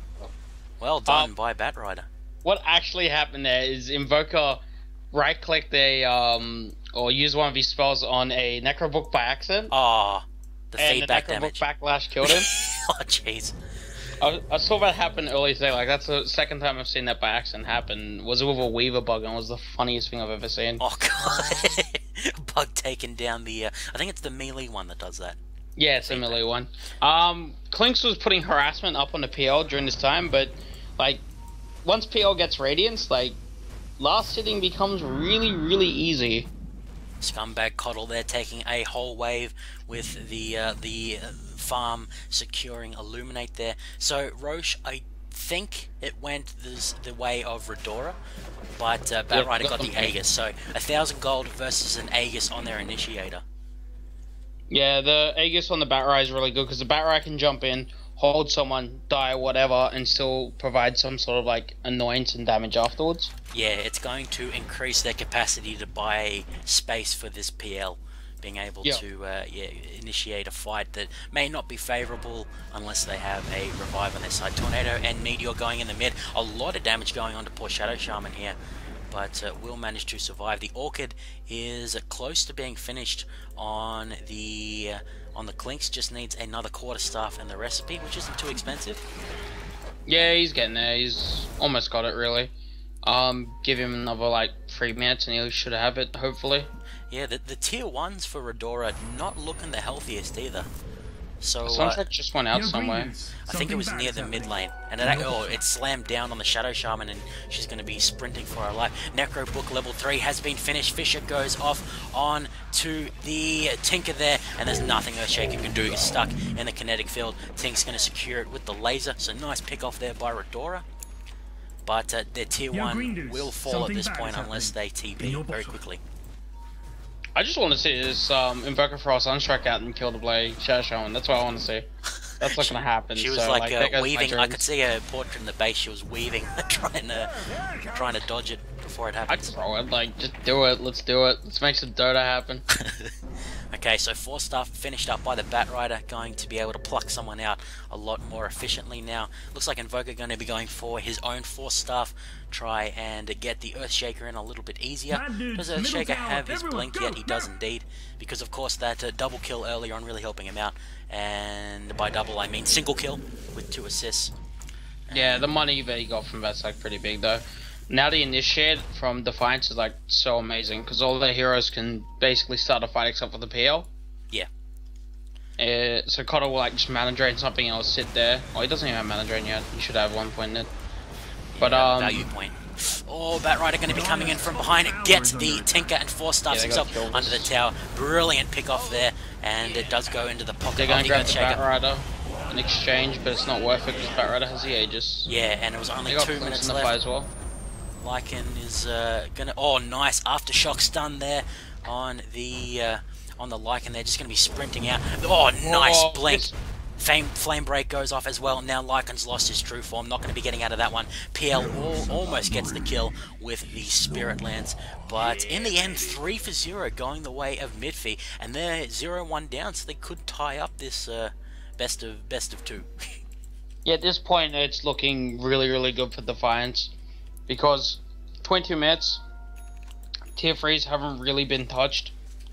Well done um, by Batrider. What actually happened there is Invoker right-clicked a... Um, or use one of his spells on a Necrobook by accident. Oh, the and feedback the Necrobook damage. backlash killed him. Oh, jeez. I, I saw that happen earlier today. Like, that's the second time I've seen that by accident happen. Was it with a Weaver bug, and it was the funniest thing I've ever seen. Oh, God. Bug taking down the... Uh, I think it's the melee one that does that. Yeah, it's a melee one. Um, Clinks was putting harassment up on the P L during this time, but, like, once P L gets Radiance, like, last hitting becomes really, really easy. Scumbag Coddle there taking a whole wave with the uh, the farm securing Illuminate there. So Roche, I think it went this, the way of Rhodora, but uh, Batrider yep, got the okay. Aegis. So a thousand gold versus an Aegis on their Initiator. Yeah, the Aegis on the Batrider is really good because the Batrider can jump in, hold someone, die, whatever, and still provide some sort of like annoyance and damage afterwards. Yeah, it's going to increase their capacity to buy space for this P L, being able yep. to uh, yeah, initiate a fight that may not be favourable unless they have a revive on their side. Tornado and Meteor going in the mid, a lot of damage going on to poor Shadow Shaman here, but uh, will manage to survive. The Orchid is close to being finished on the... Uh, on the Clinks, just needs another quarterstaff and the recipe, which isn't too expensive. Yeah, he's getting there. He's almost got it, really. Um, give him another, like, three minutes and he should have it, hopefully. Yeah, the, the tier ones for Rhodora not looking the healthiest either. So, Sounds uh, like just went out somewhere. I think it was near the mid lane, and it, oh, it slammed down on the Shadow Shaman, and she's going to be sprinting for her life. Necro Book level three has been finished. Fisher goes off on to the Tinker there, and there's nothing Earthshaker can do. He's stuck in the kinetic field. Tink's going to secure it with the laser, so nice pick off there by Rhodora. But uh, their tier Yo, one will fall at this point unless they T P very quickly. I just want to see this um, Invoker Frost Unstrike out and kill the Blade Shadow Shaman. That's what I want to see. That's not going to happen. She was so, like, like uh, weaving. I could see her portrait in the base. She was weaving, trying to trying to dodge it before it happens. I'd throw it. Like, just do it. Let's do it. Let's make some Dota happen. Okay, so four staff finished up by the Batrider, going to be able to pluck someone out a lot more efficiently now. Looks like Invoker going to be going for his own four staff, try and get the Earthshaker in a little bit easier. Does Earthshaker have his blink yet? He does indeed, because of course that uh, double kill earlier on really helping him out, and by double I mean single kill with two assists. Yeah, the money that he got from that's like pretty big though. Now the Initiate from Defiance is like so amazing because all the heroes can basically start a fight except for the P L. Yeah. Uh, so Cotter will like just mana drain something else, sit there. Oh, he doesn't even have mana drain yet. He should have one point in it. But yeah, um, value point. Oh, Batrider going to be coming in from behind. Gets the Tinker and four stars yeah, himself under the tower. Brilliant pick off there, and it does go into the pocket. They're going to grab the Earthshaker. Batrider in exchange, but it's not worth it because Batrider has the Aegis. Yeah, and it was only two minutes in the left. fight as well. Lycan is uh, gonna. Oh, nice aftershock stun there on the uh, on the Lycan. They're just gonna be sprinting out. Oh, nice oh, blink. This... Flame, flame break goes off as well. Now Lycan's lost his true form. Not going to be getting out of that one. P L all, almost gets the kill with the Spirit Lance, but in the end, three for zero going the way of MIDFI, and they're zero one down, so they could tie up this uh, best of best of two. Yeah, at this point, it's looking really, really good for Defiance. Because twenty-two minutes, tier threes haven't really been touched.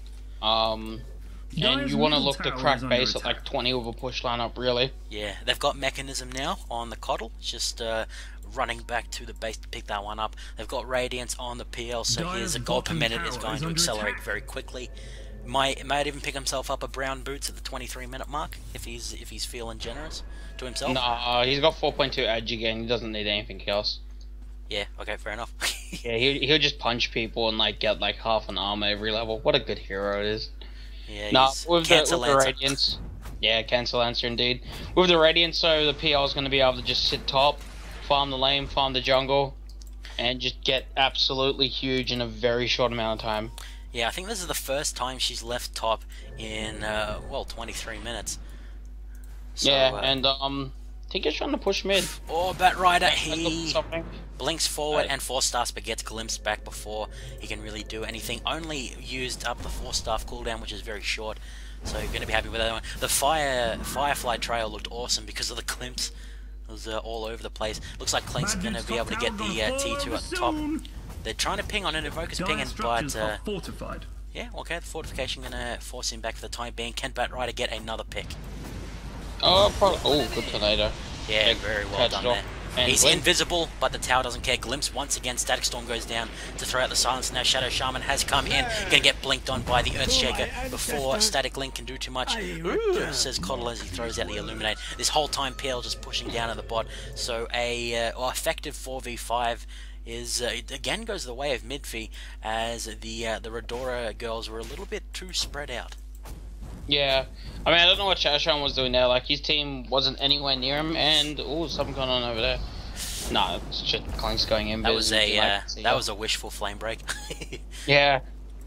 Um, and you want to look to crack base at like twenty with a push lineup, really. Yeah, they've got Mechanism now on the Coddle, just uh, running back to the base to pick that one up. They've got Radiance on the P L, so his gold per minute is going to accelerate very quickly. Might might even pick himself up a brown boots at the twenty-three minute mark if he's if he's feeling generous to himself. Nah, he's got four point two edge again. He doesn't need anything else. Yeah. Okay. Fair enough. Yeah, he he'll just punch people and like get like half an armor every level. What a good hero it is. Yeah. Nah, he's with the, with the Lancer. Radiance. Yeah, cancel answer indeed. With the Radiance, so the P L is going to be able to just sit top, farm the lane, farm the jungle, and just get absolutely huge in a very short amount of time. Yeah, I think this is the first time she's left top in, uh, well, twenty-three minutes. So, yeah, uh, and, um, I think he's trying to push mid. Oh, Batrider, he something. blinks forward Uh, and Force Staff, but gets glimpsed back before he can really do anything. Only used up the Force Staff cooldown, which is very short, so you're going to be happy with that one. The Fire Firefly Trail looked awesome because of the glimpse. It was uh, all over the place. Looks like Clink's going to be able to get the uh, T two at the top. They're trying to ping on an Invoker's pinging, but uh, fortified. yeah, okay, the fortification gonna force him back for the time being. Can Batrider get another pick? Oh, probably. Oh, good tornado. Yeah, Yeah, very well catch done it off. there. And He's blink. invisible, but the tower doesn't care. Glimpse once again. Static Storm goes down to throw out the silence. Now Shadow Shaman has come in. Gonna get blinked on by the Earthshaker before Static Link can do too much. Ooh, says Coddle as he throws out the Illuminate. This whole time P L just pushing down at the bot. So a uh, well, effective four v five is uh, it again goes the way of MIDFI, as the uh, the Rhodora girls were a little bit too spread out. Yeah, I mean, I don't know what Shashan was doing there. Like, his team wasn't anywhere near him, and oh, something going on over there. Nah, it's just Clink's going in. That was a uh, like, that was a wishful flame break. Yeah.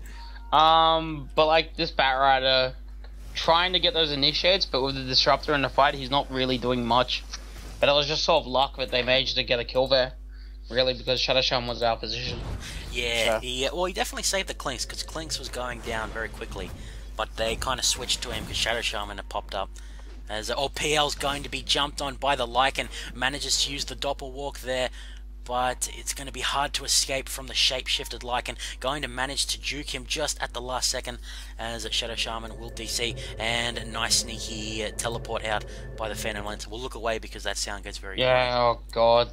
Um, but like this Batrider trying to get those initiates, but with the disruptor in the fight, he's not really doing much. But it was just sort of luck that they managed to get a kill there. Really, because Shadow Shaman was out of position. Yeah, So. he, well, he definitely saved the Clinks, because Clinks was going down very quickly. But they kind of switched to him because Shadow Shaman had popped up. As oh, P L's going to be jumped on by the Lycan, manages to use the Doppelwalk there, but it's going to be hard to escape from the shape-shifted Lycan. Going to manage to juke him just at the last second, as Shadow Shaman will D C, and a nice sneaky uh, teleport out by the Phantom Lancer. We'll look away because that sound gets very Yeah, oh god.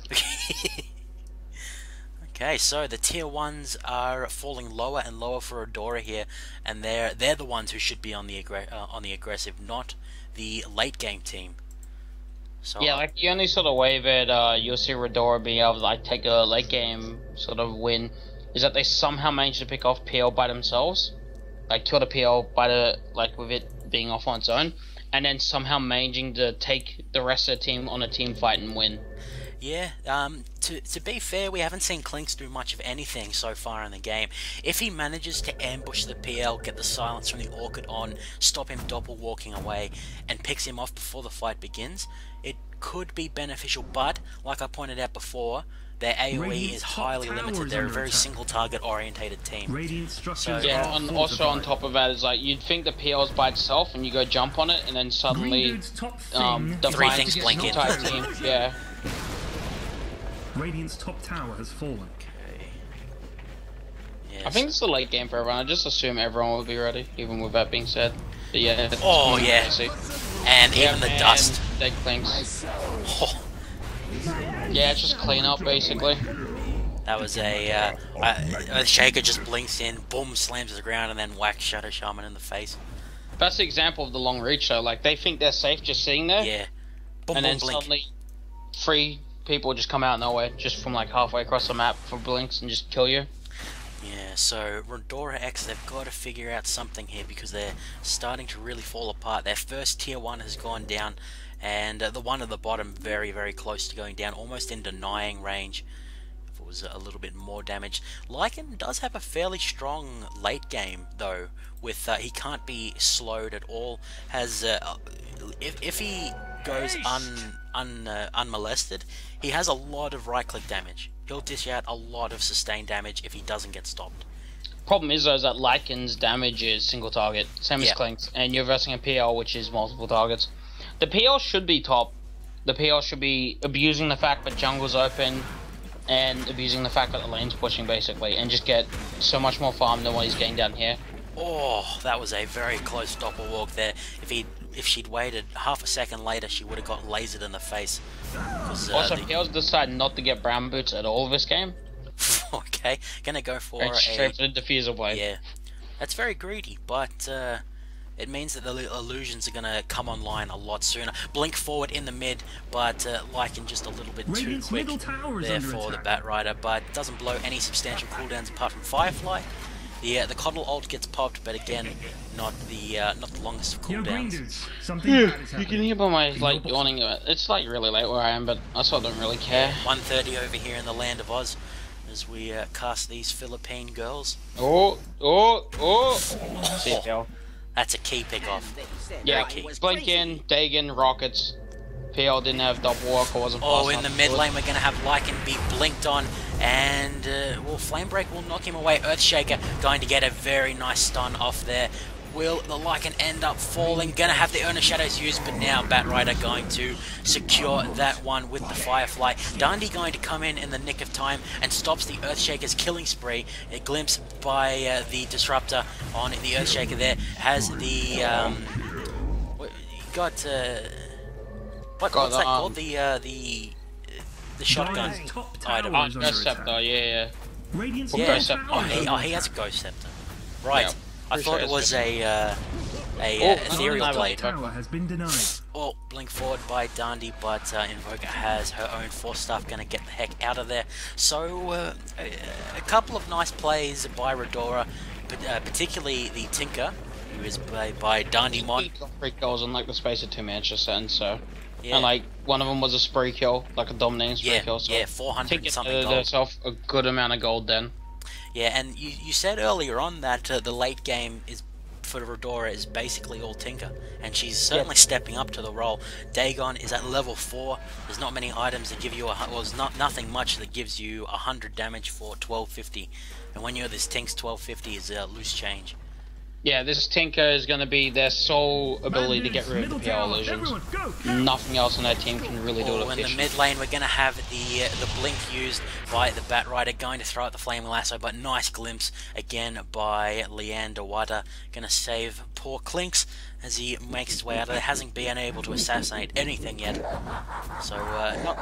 Okay, so the tier ones are falling lower and lower for Rhodora here, and they're they're the ones who should be on the aggr uh, on the aggressive, not the late game team. So Yeah, like the only sort of way that uh, you'll see Rhodora being able to like take a late game sort of win is that they somehow manage to pick off P L by themselves, like kill the P L by the like with it being off on its own, and then somehow managing to take the rest of the team on a team fight and win. yeah, um, to to be fair, we haven't seen Clinks do much of anything so far in the game. If he manages to ambush the P L, get the silence from the Orchid on, stop him doppel walking away, and picks him off before the fight begins, it could be beneficial. But like I pointed out before, their A O E is highly limited. They're a very single target orientated team. So, yeah, and also on top of that is like you'd think the P L's by itself and you go jump on it and then suddenly um Three Defiance things gets blink an in. entire team. Yeah. Radiant's top tower has fallen. Okay. Yes. I think it's the late game for everyone. I just assume everyone will be ready, even with that being said. But yeah. it's Oh, gonna be yeah. crazy. And Yeah, even the and dust. Dead Clinks. Oh, Yeah, it's just clean up basically. that was a, uh, a, a Shaker just blinks in, boom, slams to the ground, and then whacks Shadow Shaman in the face. That's the example of the long reach though. Like they think they're safe just sitting there, Yeah. Boom, and boom, then blink. suddenly three people just come out of nowhere, just from like halfway across the map for blinks and just kill you. Yeah, so Rhodora X, they've got to figure out something here because they're starting to really fall apart. Their first tier one has gone down, and uh, the one at the bottom very, very close to going down, almost in denying range. If it was a little bit more damage. Lycan does have a fairly strong late game though, with uh, he can't be slowed at all. Has uh, if if he goes un un uh, unmolested, he has a lot of right click damage. He'll dish out a lot of sustained damage if he doesn't get stopped. Problem is though is that Lycan's damage is single target, same as Yeah. Clink's, and you're versing a P L which is multiple targets. The P L should be top. The P L should be abusing the fact that jungle's open and abusing the fact that the lane's pushing basically, and just get so much more farm than what he's getting down here. Oh, that was a very close doppelwalk there. If he if she'd waited half a second later, she would have got lasered in the face. 'Cause, uh, Also, the- P L's decided not to get brown boots at all this game. okay, gonna go for Straight, a straight for the diffuser blade. yeah. That's very greedy, but uh, it means that the illusions are going to come online a lot sooner. Blink forward in the mid, but uh, Lycan just a little bit too quick there for the Batrider, but doesn't blow any substantial cooldowns apart from Firefly. The uh, the Coddle ult gets popped, but again, not the uh, not the longest of cooldowns. Yeah, you can hear by my like yawning. It's like really late where I am, but I sort of don't really care. one thirty over here in the land of Oz, as we uh, cast these Philippine girls. Oh, oh, oh! See you. That's a key pick off. Yeah, blink in, Dagon, rockets. P L didn't have double walk, or wasn't Oh, in the mid lane we're going to have Lycan be blinked on, and uh, well, Flamebreak will knock him away. Earthshaker going to get a very nice stun off there. Will the Lycan end up falling? Going to have the Urna Shadows used, but now Batrider going to secure that one with the Firefly. Dandy going to come in in the nick of time and stops the Earthshaker's killing spree. A glimpse by uh, the Disruptor on the Earthshaker there. Has the... Um, got... Uh, What, God, what's that um, called? The uh, the the shotgun item. Oh, Ghost Scepter, yeah, yeah. Yeah. Oh, he, oh, he has a Ghost Scepter. Right. Yeah, I thought sure it was a uh, a oh, uh, ethereal blade. Has been denied. Oh, blink forward by Dandy, but uh, Invoker has her own force staff, going to get the heck out of there. So uh, a, a couple of nice plays by Rhodora, but uh, particularly the Tinker, who is played by Dandy Mon. Three kills in like the space of two matches, so. Yeah. And like one of them was a spree kill, like a dominating spree yeah, kill. So yeah, four hundred and something gold. Herself a good amount of gold then. Yeah, and you you said earlier on that uh, the late game is for Rhodora is basically all Tinker, and she's certainly yeah. stepping up to the role. Dagon is at level four. There's not many items that give you a well, there's not nothing much that gives you a hundred damage for twelve fifty, and when you're this Tink's twelve fifty is uh, loose change. Yeah, this Tinker is going to be their sole ability to get rid of the P L illusions. Nothing else on that team can really do it. Oh, in the mid lane, we're going to have the uh, the blink used by the Batrider, going to throw out the Flaming Lasso, but nice glimpse again by Leander Wada. Going to save poor Clinks as he makes his way out of there. Hasn't been able to assassinate anything yet. So, uh, not,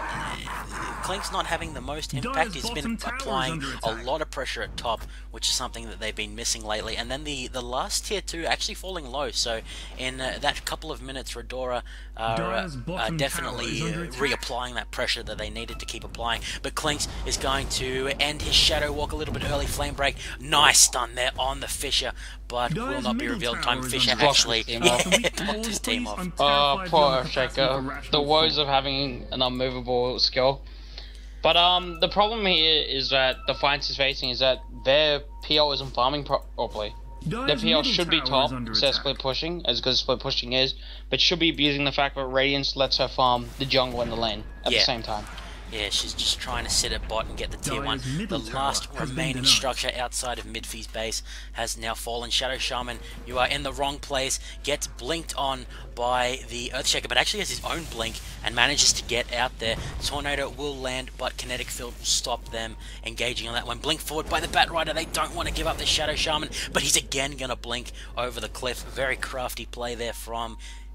uh, Clink's not having the most impact. He's been applying a lot of pressure at top, which is something that they've been missing lately. And then the, the last tier two actually falling low. So, in uh, that couple of minutes, Rhodora are uh, uh, definitely uh, reapplying that pressure that they needed to keep applying. But Clinks is going to end his Shadow Walk a little bit early. Flame Break, nice stun there on the Fisher, but will not be revealed in time. Fisher actually popped his team off. Oh, poor Earthshaker. The woes of having an unmovable skill. But um, the problem here is that Defiance is facing is that their P L isn't farming properly. Their P L should be top instead of split pushing, as good as split pushing is, but should be abusing the fact that Radiance lets her farm the jungle and the lane at yeah. the same time. Yeah, she's just trying to sit at bot and get the tier one. The last remaining structure outside of MIDFI's base has now fallen. Shadow Shaman, you are in the wrong place. Gets blinked on by the Earthshaker, but actually has his own blink and manages to get out there. Tornado will land, but Kinetic Field will stop them engaging on that one. Blink forward by the Batrider. They don't want to give up the Shadow Shaman, but he's again going to blink over the cliff. Very crafty play there from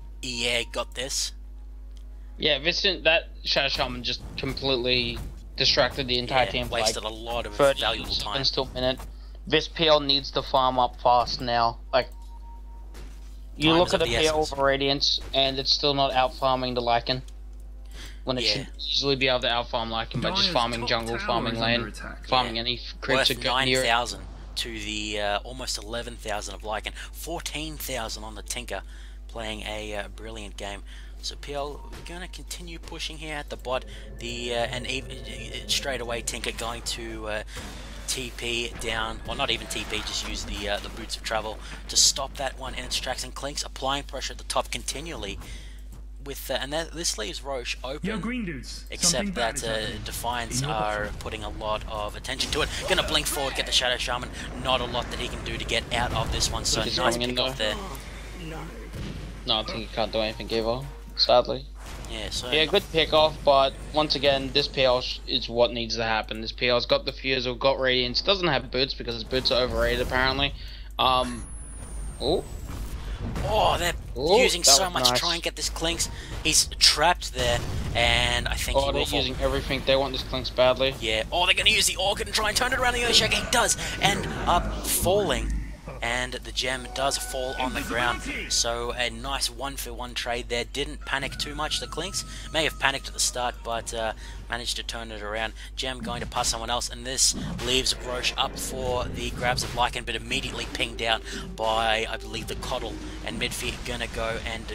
E A. Got this. Yeah, Vincent, that Shadow Shaman just completely distracted the entire yeah, team. Wasted like, a lot of valuable time. Still minute. This P L needs to farm up fast now. Like, you time look at the, the P L essence. over Radiance, and it's still not out farming the Lycan. When it yeah. should easily be able to out farm Lycan by just farming jungle, farming lane, farming yeah. any creeps that Worth go nine near. thousand to the uh, almost eleven thousand of Lycan. fourteen thousand on the Tinker, playing a uh, brilliant game. So P L going to continue pushing here at the bot. The uh, and even, straight away Tinker going to uh, T P down, well not even T P, just use the uh, the boots of travel to stop that one in its tracks. And Clinks applying pressure at the top continually. With uh, and that, this leaves Roche open. Yo, green dudes. Except that uh, Defiance are putting a lot of attention to it. Gonna blink forward, get the Shadow Shaman. Not a lot that he can do to get out of this one. So nice pick off there. No, I think he can't do anything either. Sadly. Yeah, so yeah, good pick off, but once again, this P L is what needs to happen. This P L's got the Fusel, got Radiance, doesn't have boots because his boots are overrated apparently. Um, oh, oh, they're Ooh, using so much nice. to try and get this Clinks. He's trapped there, and I think oh, he will they're fall. using everything. They want this Clinks badly. Yeah. Oh, they're going to use the Orchid and try and turn it around the Earthshaker. He does end up falling. and the gem does fall on the ground. So a nice one for one trade there. Didn't panic too much, the Clinks. May have panicked at the start, but uh, managed to turn it around. Gem going to pass someone else, and this leaves Roche up for the grabs of Lycan, but immediately pinged out by, I believe, the Coddle, and MIDFI gonna go and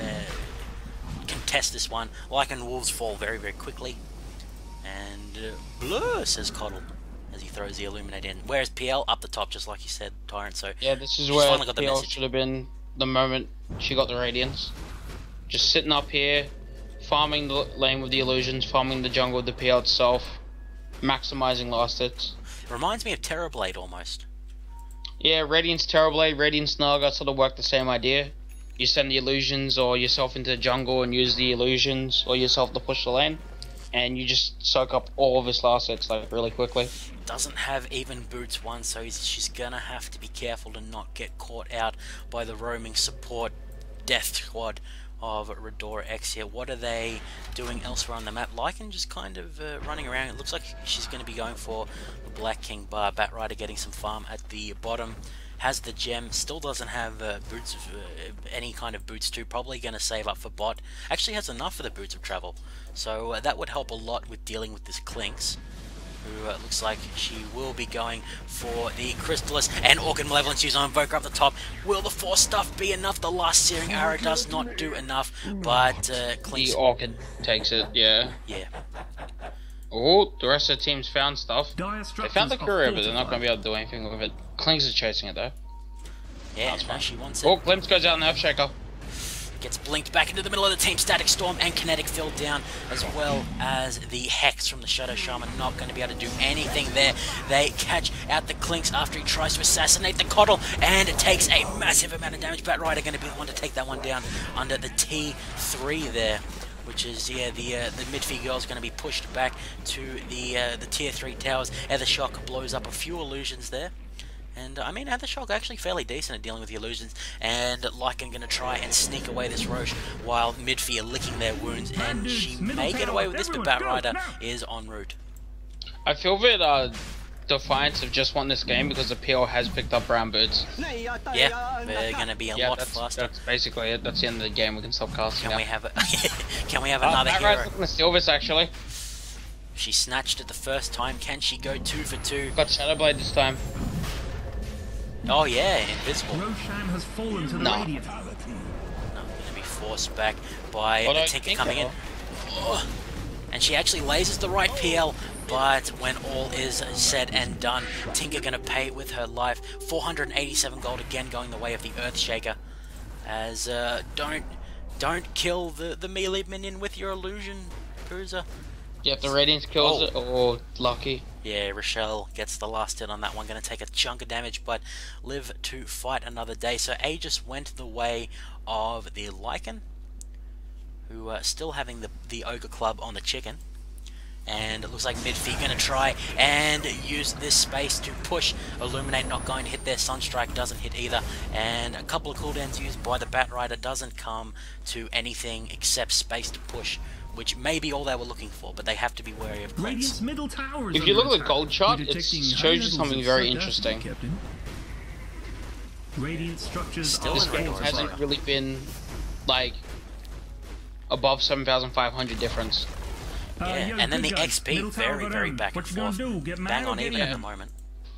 uh, contest this one. Lycan Wolves fall very, very quickly. And uh, blur, says Coddle, as he throws the Illuminate in. Whereas P L up the top, just like you said, Tyrant. So yeah, this is where P L should have been the moment she got the Radiance. Just sitting up here, farming the lane with the illusions, farming the jungle with the P L itself, maximizing last hits. Reminds me of Terrorblade almost. Yeah, Radiance, Terrorblade, Radiance, Naga sort of work the same idea. You send the illusions or yourself into the jungle and use the illusions or yourself to push the lane, and you just soak up all of his last hits like really quickly. Doesn't have even boots one, so he's, she's gonna have to be careful to not get caught out by the roaming support death squad of Rhodora X here. What are they doing elsewhere on the map? Lycan just kind of uh, running around. It looks like she's going to be going for the Black King bar. Batrider getting some farm at the bottom. Has the gem. Still doesn't have uh, boots of uh, any kind of boots too. Probably going to save up for bot. Actually has enough for the boots of travel. So uh, that would help a lot with dealing with this Clinks, who uh, looks like she will be going for the Crystallis, and Orchid Malevolence used on Invoker up the top. Will the Force stuff be enough? The last Searing Arrow does not do enough, but uh, Clinks... The Orchid takes it, yeah. Yeah. Oh, the rest of the team's found stuff. They found the courier, but they're not going to be able to do anything with it. Clinks is chasing it though. Yeah, no, she wants it. Oh, Glimpse goes out in the Earthshaker. Gets blinked back into the middle of the team. Static Storm and Kinetic Field down, as well as the Hex from the Shadow Shaman. Not going to be able to do anything there. They catch out the Clinks after he tries to assassinate the Coddle, and it takes a massive amount of damage. Batrider going to be the one to take that one down under the T three there, which is, yeah, the uh, the MIDFI girl is going to be pushed back to the uh, the tier three towers. Aethershock blows up a few illusions there. And, uh, I mean, Aethershock actually fairly decent at dealing with the illusions, and Lycan going to try and sneak away this Roche while MIDFI are licking their wounds, and she may get away with this, but Batrider is en route. I feel that uh, Defiance have just won this game because the P L has picked up brown boots. Yeah, they're going to be a yeah, lot that's, faster. That's basically it. That's the end of the game. We can stop casting Can now. we have a Can we have uh, another hero? Batrider's looking to steal this, actually. She snatched it the first time. Can she go two for two? Got Shadowblade this time. Oh yeah, invisible. Roshan has fallen to the No. Radiant. No, gonna be forced back by What a do I Tinker think coming in. of? Oh. And she actually lasers the right P L, but when all is said and done, Tinker gonna pay with her life. four hundred eighty-seven gold again, going the way of the Earthshaker. As uh, don't don't kill the the melee minion with your illusion, Cruiser. Yeah, if the Radiance kills Oh. it, or lucky. Yeah, Rochelle gets the last hit on that one. Going to take a chunk of damage, but live to fight another day. So Aegis went the way of the Lycan, who are still having the, the Ogre Club on the chicken. And it looks like MIDFI going to try and use this space to push. Illuminate not going to hit there. Sunstrike doesn't hit either. And a couple of cooldowns used by the Batrider doesn't come to anything except space to push, which may be all they were looking for, but they have to be wary of Clinks. Middle tower If you look at the gold chart, it shows you something very interesting. Radiant structures Still This in game Rhodora. hasn't really been, like, above seven thousand five hundred difference. Yeah, and then the X P very, very back and forth. Bang on even at the moment.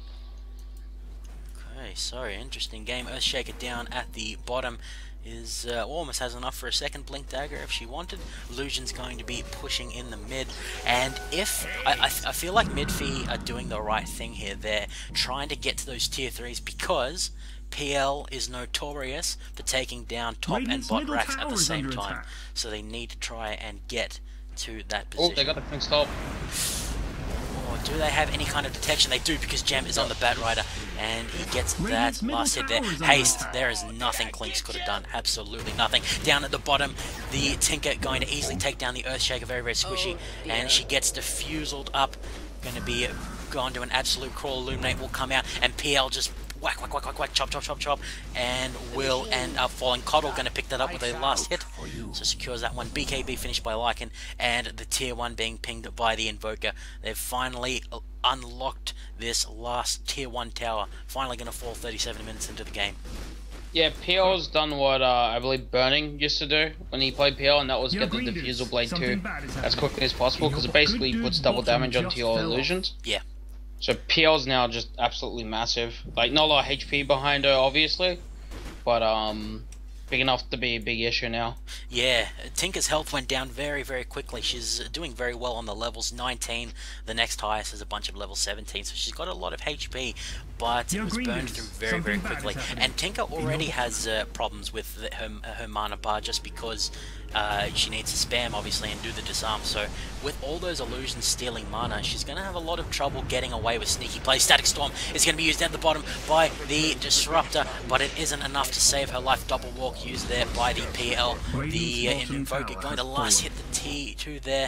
Okay, sorry, interesting game. Earthshaker down at the bottom is uh, almost has enough for a second Blink Dagger if she wanted. Illusion's going to be pushing in the mid, and if I, I, I feel like MIDFI are doing the right thing here. They're trying to get to those tier threes because P L is notorious for taking down top and bot racks at the same time, so they need to try and get to that position. Oh, they got the quick stop. Or do they have any kind of detection? They do, because Gem is on the Batrider, and he gets that last hit there. Haste, there is nothing Clinks could have done. Absolutely nothing. Down at the bottom, the Tinker going to easily take down the Earthshaker, very, very squishy, and she gets diffused up. Going to be gone to an absolute crawl. Illuminate will come out, and P L just whack, whack, whack, whack, whack, chop, chop, chop, chop, and will end up falling. Coddle going to pick that up with a last hit. So secures that one. B K B finished by Lycan, and the tier one being pinged by the Invoker. They've finally unlocked this last tier one tower. Finally going to fall thirty-seven minutes into the game. Yeah, P L's done what uh, I believe Burning used to do when he played P L, and that was Your get the greetings. Diffusal Blade two Something bad is as quickly as possible, because it basically Good puts dude double bottom damage onto just your fell off. illusions. Yeah. So P L's now just absolutely massive. Like, not a lot of H P behind her, obviously, but um, big enough to be a big issue now. Yeah, Tinker's health went down very, very quickly. She's doing very well on the levels nineteen. The next highest is a bunch of level seventeen, so she's got a lot of H P, but it was burned through very, very quickly. And Tinker already has uh, problems with the, her, her mana bar just because uh, she needs to spam, obviously, and do the disarm. So with all those illusions stealing mana, she's going to have a lot of trouble getting away with sneaky plays. Static Storm is going to be used at the bottom by the Disruptor, but it isn't enough to save her life. Double walk used there by the P L. The uh, Invoker going to last hit the T two there,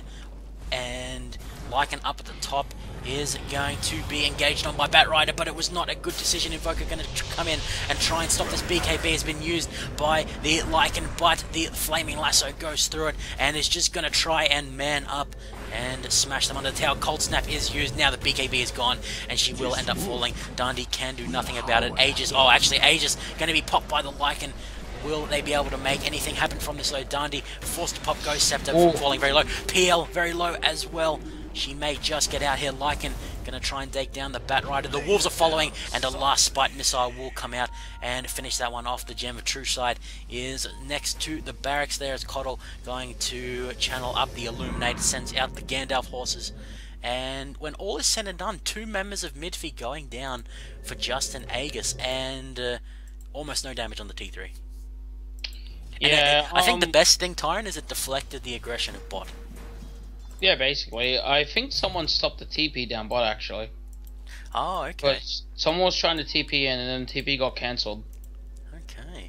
and Lycan up at the top is going to be engaged on by Batrider, but it was not a good decision. Invoker going to come in and try and stop this. B K B has been used by the Lycan, but the Flaming Lasso goes through it and is just going to try and man up and smash them under the tower. Cold Snap is used. Now the B K B is gone, and she will end up falling. Dandy can do nothing about it. Aegis, oh, actually, Aegis going to be popped by the Lycan. Will they be able to make anything happen from this low? Dandy forced to pop Ghost Scepter, falling very low. P L very low as well. She may just get out here. Lycan gonna try and take down the Batrider. The Wolves are following, and a last Spite Missile will come out and finish that one off. The Gem of True Side is next to the barracks there. As Coddle going to channel up the Illuminator, sends out the Gandalf horses. And when all is said and done, two members of MIDFI going down for just an Aegis, and uh, almost no damage on the T three. And Yeah, I, I think um, the best thing, Tyron, is it deflected the aggression of bot. Yeah, basically. I think someone stopped the T P down bot, actually. Oh, okay. But someone was trying to T P in, and then T P got cancelled. Okay.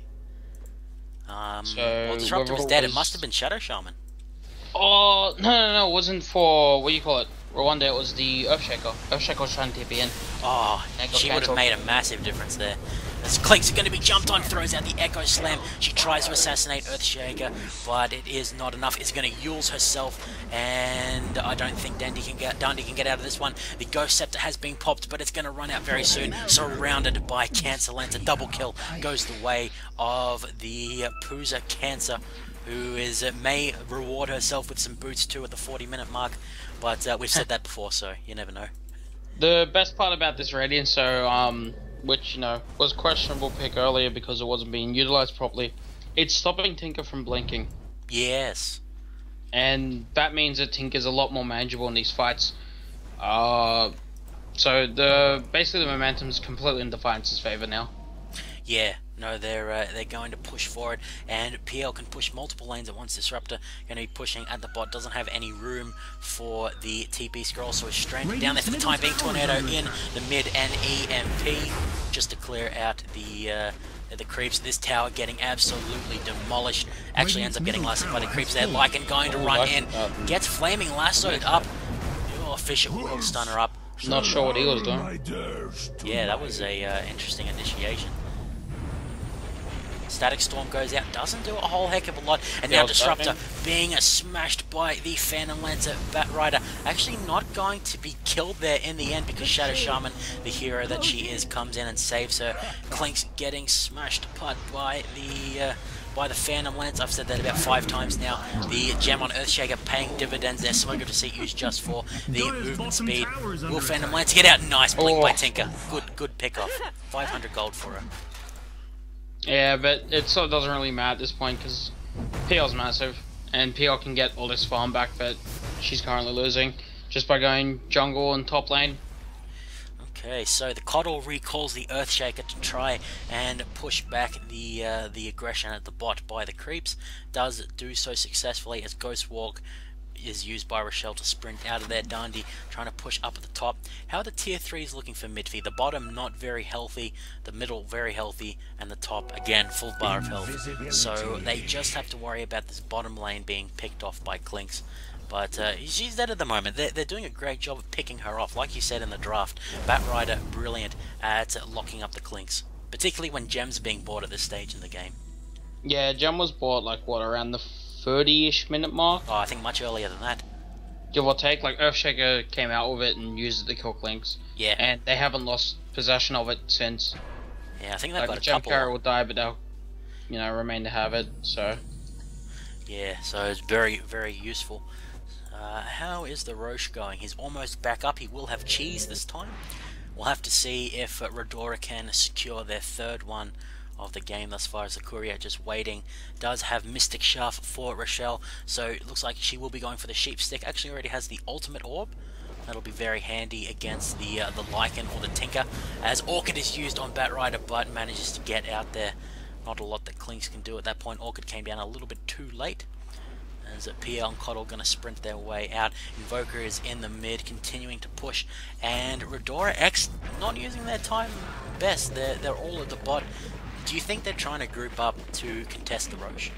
Um, So, well, Disruptor was whoever dead. It was- must have been Shadow Shaman. Oh, no, no, no, it wasn't for, what do you call it? Rwanda, it was the Earthshaker. Earthshaker was trying to T P in. Oh, That got she would have cancelled. made a massive difference there. As Clink's going to be jumped on, throws out the Echo Slam. She tries to assassinate Earthshaker, but it is not enough. It's going to Yules herself, and I don't think Dandy can get Dandy can get out of this one. The Ghost Scepter has been popped, but it's going to run out very soon. Surrounded by Cancer Lance, a double kill goes the way of the Pooza Cancer, who is uh, may reward herself with some boots too at the forty minute mark, but uh, we've said that before, so you never know. The best part about this Radiant, so, um, which, you know, was questionable pick earlier because it wasn't being utilized properly, it's stopping Tinker from blinking. Yes. And that means that Tinker's a lot more manageable in these fights. Uh, so the basically the momentum's completely in Defiance's favor now. Yeah, no, they're uh, they're going to push forward, and P L can push multiple lanes at once. Disruptor going to be pushing at the bot, doesn't have any room for the T P scroll, so it's stranded down there for the time being. Tornado in the mid and E M P just to clear out the uh, the creeps. This tower getting absolutely demolished. Actually ends up getting lasted by the creeps there. Lycan going to run in, gets Flaming Lassoed up. Oh, Fisher will stun her up. Not sure what he was doing. Yeah, that was a uh, interesting initiation. Static Storm goes out, doesn't do a whole heck of a lot, and now Yeah, Disruptor Batman. being smashed by the Phantom Lancer Batrider. Actually not going to be killed there in the end because Shadow Shaman, the hero that she is, comes in and saves her. Clink's getting smashed apart by the uh, by the Phantom Lance. I've said that about five times now. The gem on Earthshaker paying dividends there. Smoke of Deceit used just for the movement speed. Will Phantom Lance get out? Nice blink by Oh. Tinker. Good, good pick off. five hundred gold for her. Yeah, but it sort of doesn't really matter at this point because P L's massive, and P L can get all this farm back, but she's currently losing just by going jungle and top lane. Okay, so the Coddle recalls the Earthshaker to try and push back the uh, the aggression at the bot by the creeps. Does do so successfully as Ghost Walk is used by Rochelle to sprint out of there. Dandy trying to push up at the top. How are the tier threes looking for MIDFI? The bottom not very healthy, the middle very healthy, and the top again full bar of health. So they just have to worry about this bottom lane being picked off by Clinks. But uh, she's dead at the moment. They're, they're doing a great job of picking her off. Like you said in the draft, Batrider brilliant at locking up the Clinks, particularly when gems are being bought at this stage in the game. Yeah, Gem was bought like what around the thirty-ish minute mark. Oh, I think much earlier than that. Give or take, like Earthshaker came out with it and used it to kill Clinks. Yeah. And they haven't lost possession of it since. Yeah, I think they've like, got the a gem couple. carrier will die, but they'll, you know, remain to have it. So. Yeah, so it's very, very useful. Uh, how is the Roche going? He's almost back up. He will have cheese this time. We'll have to see if uh, Rhodora can secure their third one of the game thus far, as the courier just waiting. Does have Mystic Shaft for Rochelle, so it looks like she will be going for the Sheep Stick. Actually already has the Ultimate Orb. That'll be very handy against the uh, the Lycan or the Tinker, as Orchid is used on Batrider but manages to get out there. Not a lot that Clinks can do at that point. Orchid came down a little bit too late. As P L and Coddle going to sprint their way out. Invoker is in the mid, continuing to push, and Rhodora X not using their time best. They're, they're all at the bot. Do you think they're trying to group up to contest the Roche?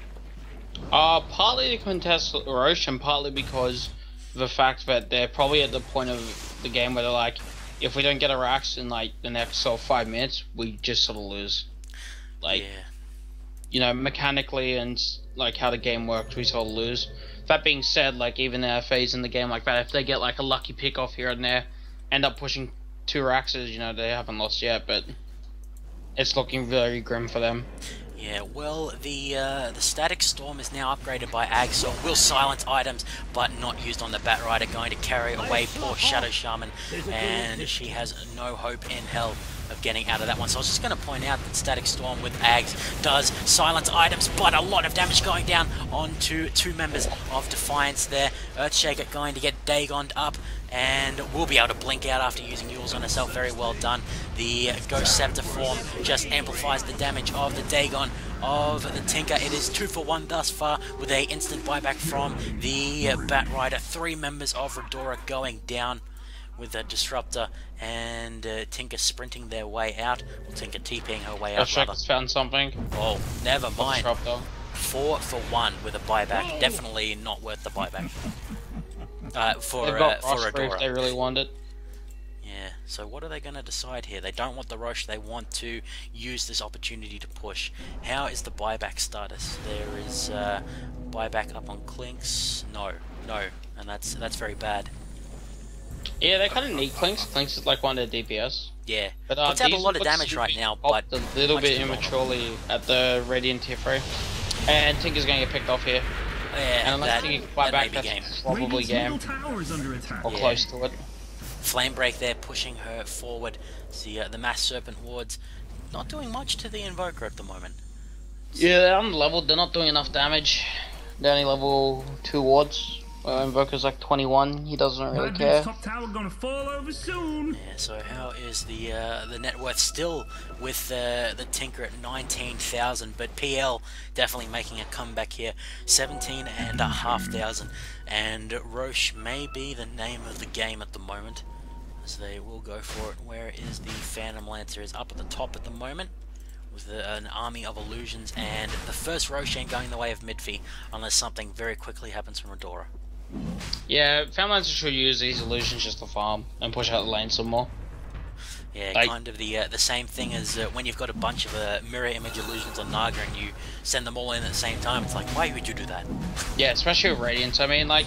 Uh, partly to contest the Roche, and partly because of the fact that they're probably at the point of the game where they're like, if we don't get a Rax in like the next sort of five minutes, we just sort of lose. Like, yeah. you know, mechanically and like how the game works, we sort of lose. That being said, like even their phase in the game like that, if they get like a lucky pick off here and there, end up pushing two Raxes, you know, they haven't lost yet, but it's looking very grim for them. Yeah, well, the uh, the Static Storm is now upgraded by Ag, so it will silence items, but not used on the Batrider, going to carry away poor Shadow Shaman, and she has no hope in hell of getting out of that one. So I was just going to point out that Static Storm with Ags does silence items, but a lot of damage going down onto two members of Defiance there. Earthshaker going to get Dagoned up, and will be able to blink out after using Yules on herself. Very well done. The Ghost Scepter form just amplifies the damage of the Dagon of the Tinker. It is two for one thus far with a instant buyback from the Batrider. Three members of Rhodora going down with a Disruptor, and uh, Tinker sprinting their way out. Well, Tinker TPing her way out. Earthshaker's found something. Oh, never mind. Disruptor. Four for one with a buyback. Definitely not worth the buyback. Uh, for They've uh, got for Roche if Rhodora. they really want it. Yeah, so what are they going to decide here? They don't want the Roche, they want to use this opportunity to push. How is the buyback status? There is uh, buyback up on Clinks. No, no, and that's that's very bad. Yeah, they kind of need Clinks. Clinks is like one of their D P S. Yeah, But uh, puts out a these lot of looks damage to right be now, popped but a little much bit too immaturely at the Radiant tier three. And Tinker's going to get picked off here. Yeah, And unless that, Tinker can buy that back, may be that's game. probably game. Radiant's middle tower is under attack. Or Yeah. close to it. Flame Break there, pushing her forward. See, uh, the Mass Serpent wards not doing much to the Invoker at the moment. Yeah, they're unleveled. They're not doing enough damage. They're only level two wards. Uh, Invoker's like twenty-one. He doesn't really That care. dude's top tower gonna fall over soon. Yeah, so how is the uh, the net worth still with uh, the Tinker at nineteen thousand, but P L definitely making a comeback here, seventeen and a half thousand, and Roche may be the name of the game at the moment, as they will go for it. Where is the Phantom Lancer? Is up at the top at the moment with the, an army of illusions, and the first Roche ain't going the way of MIDFI unless something very quickly happens from Rhodora. Yeah, Foundlancer should use these illusions just to farm and push out the lane some more. Yeah, Like- kind of the uh, the same thing as uh, when you've got a bunch of uh, mirror image illusions on Naga and you send them all in at the same time. It's like, why would you do that? Yeah, especially with Radiance. I mean, like,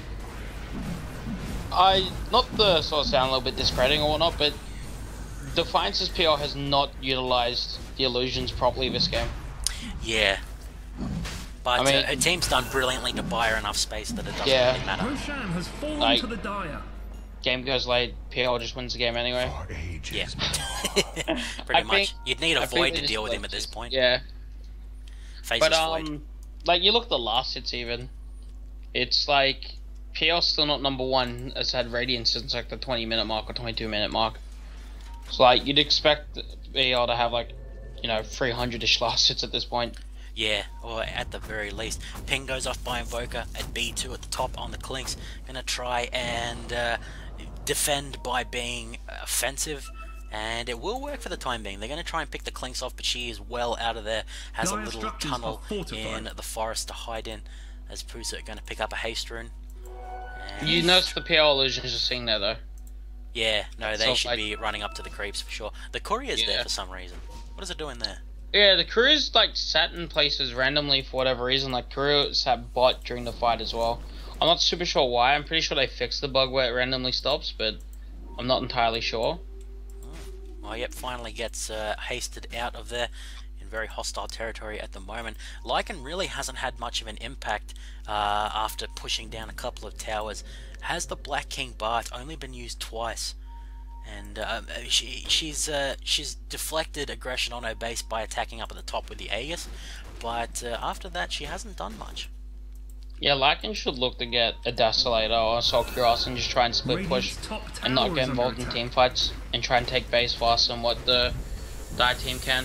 I not to sort of sound a little bit discrediting or whatnot, but Defiance's P R has not utilized the illusions properly this game. Yeah. But I mean- uh, her team's done brilliantly to buy her enough space that it doesn't Yeah. really matter. Roshan has fallen Like- to the Dire. Game goes late, P L just wins the game anyway. Yeah. I Pretty much. think- You'd need a I think void they to just deal with like him at this just- point. Yeah, Faceless but void. um, like you look at the last hits even, it's like P L's still not number one as had Radiance since like the twenty minute mark or twenty-two minute mark. So like you'd expect P L to have like, you know, three hundred-ish last hits at this point. Yeah, or at the very least. Ping goes off by Invoker at B two at the top on the Clinks. Gonna try and uh, defend by being offensive, and it will work for the time being. They're gonna try and pick the Clinks off, but she is well out of there. Has a Dire little structures tunnel are fortified. in the forest to hide in. As Pusa gonna pick up a haste rune. And You notice the P L illusions are sitting there though. yeah, no, they So, should like- be running up to the creeps for sure. The courier's there Yeah. for some reason. What is it doing there? Yeah, the crew's like sat in places randomly for whatever reason. Like crew sat bot during the fight as well. I'm not super sure why. I'm pretty sure they fixed the bug where it randomly stops, but I'm not entirely sure. Well, yep, finally gets uh, hasted out of there in very hostile territory at the moment. Lycan really hasn't had much of an impact uh, after pushing down a couple of towers. Has the Black King bar? It's only been used twice. And uh, she, she's uh, she's deflected aggression on her base by attacking up at the top with the Aegis, but uh, after that she hasn't done much. Yeah, Lycan should look to get a Desolator or Assault Cuirass and just try and split push and not get involved in team fights and try and take base faster than what the Dire team can.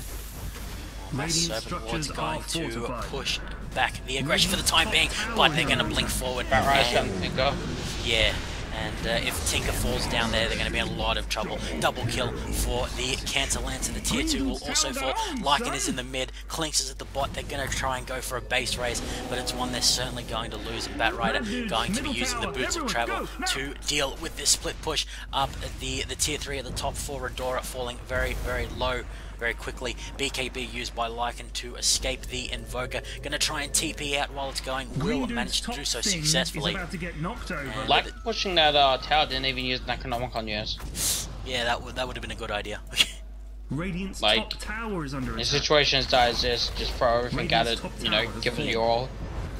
Serpent Ward's going to push back the aggression for the time being, but they're going to blink forward. That right, and, Tinker. Yeah. And uh, if Tinker falls down there, they're going to be in a lot of trouble. Double kill for the Cancer Lance, and the tier two will also fall. Lycan is in the mid, Clinks is at the bot. They're going to try and go for a base raise, but it's one they're certainly going to lose. And Batrider going to be using the Boots of Travel to deal with this split push up at the, the tier three at the top for Rhodora, falling very, very low. Very quickly, B K B used by Lycan to escape the Invoker. Gonna try and T P out while it's going. Will manage to do so successfully. Like pushing that uh, tower didn't even use Necronomicon use. Yeah, that would that would have been a good idea. Radiant's like, top tower is under in attack. situations dire as this, just throw everything at it, you know, give it your all.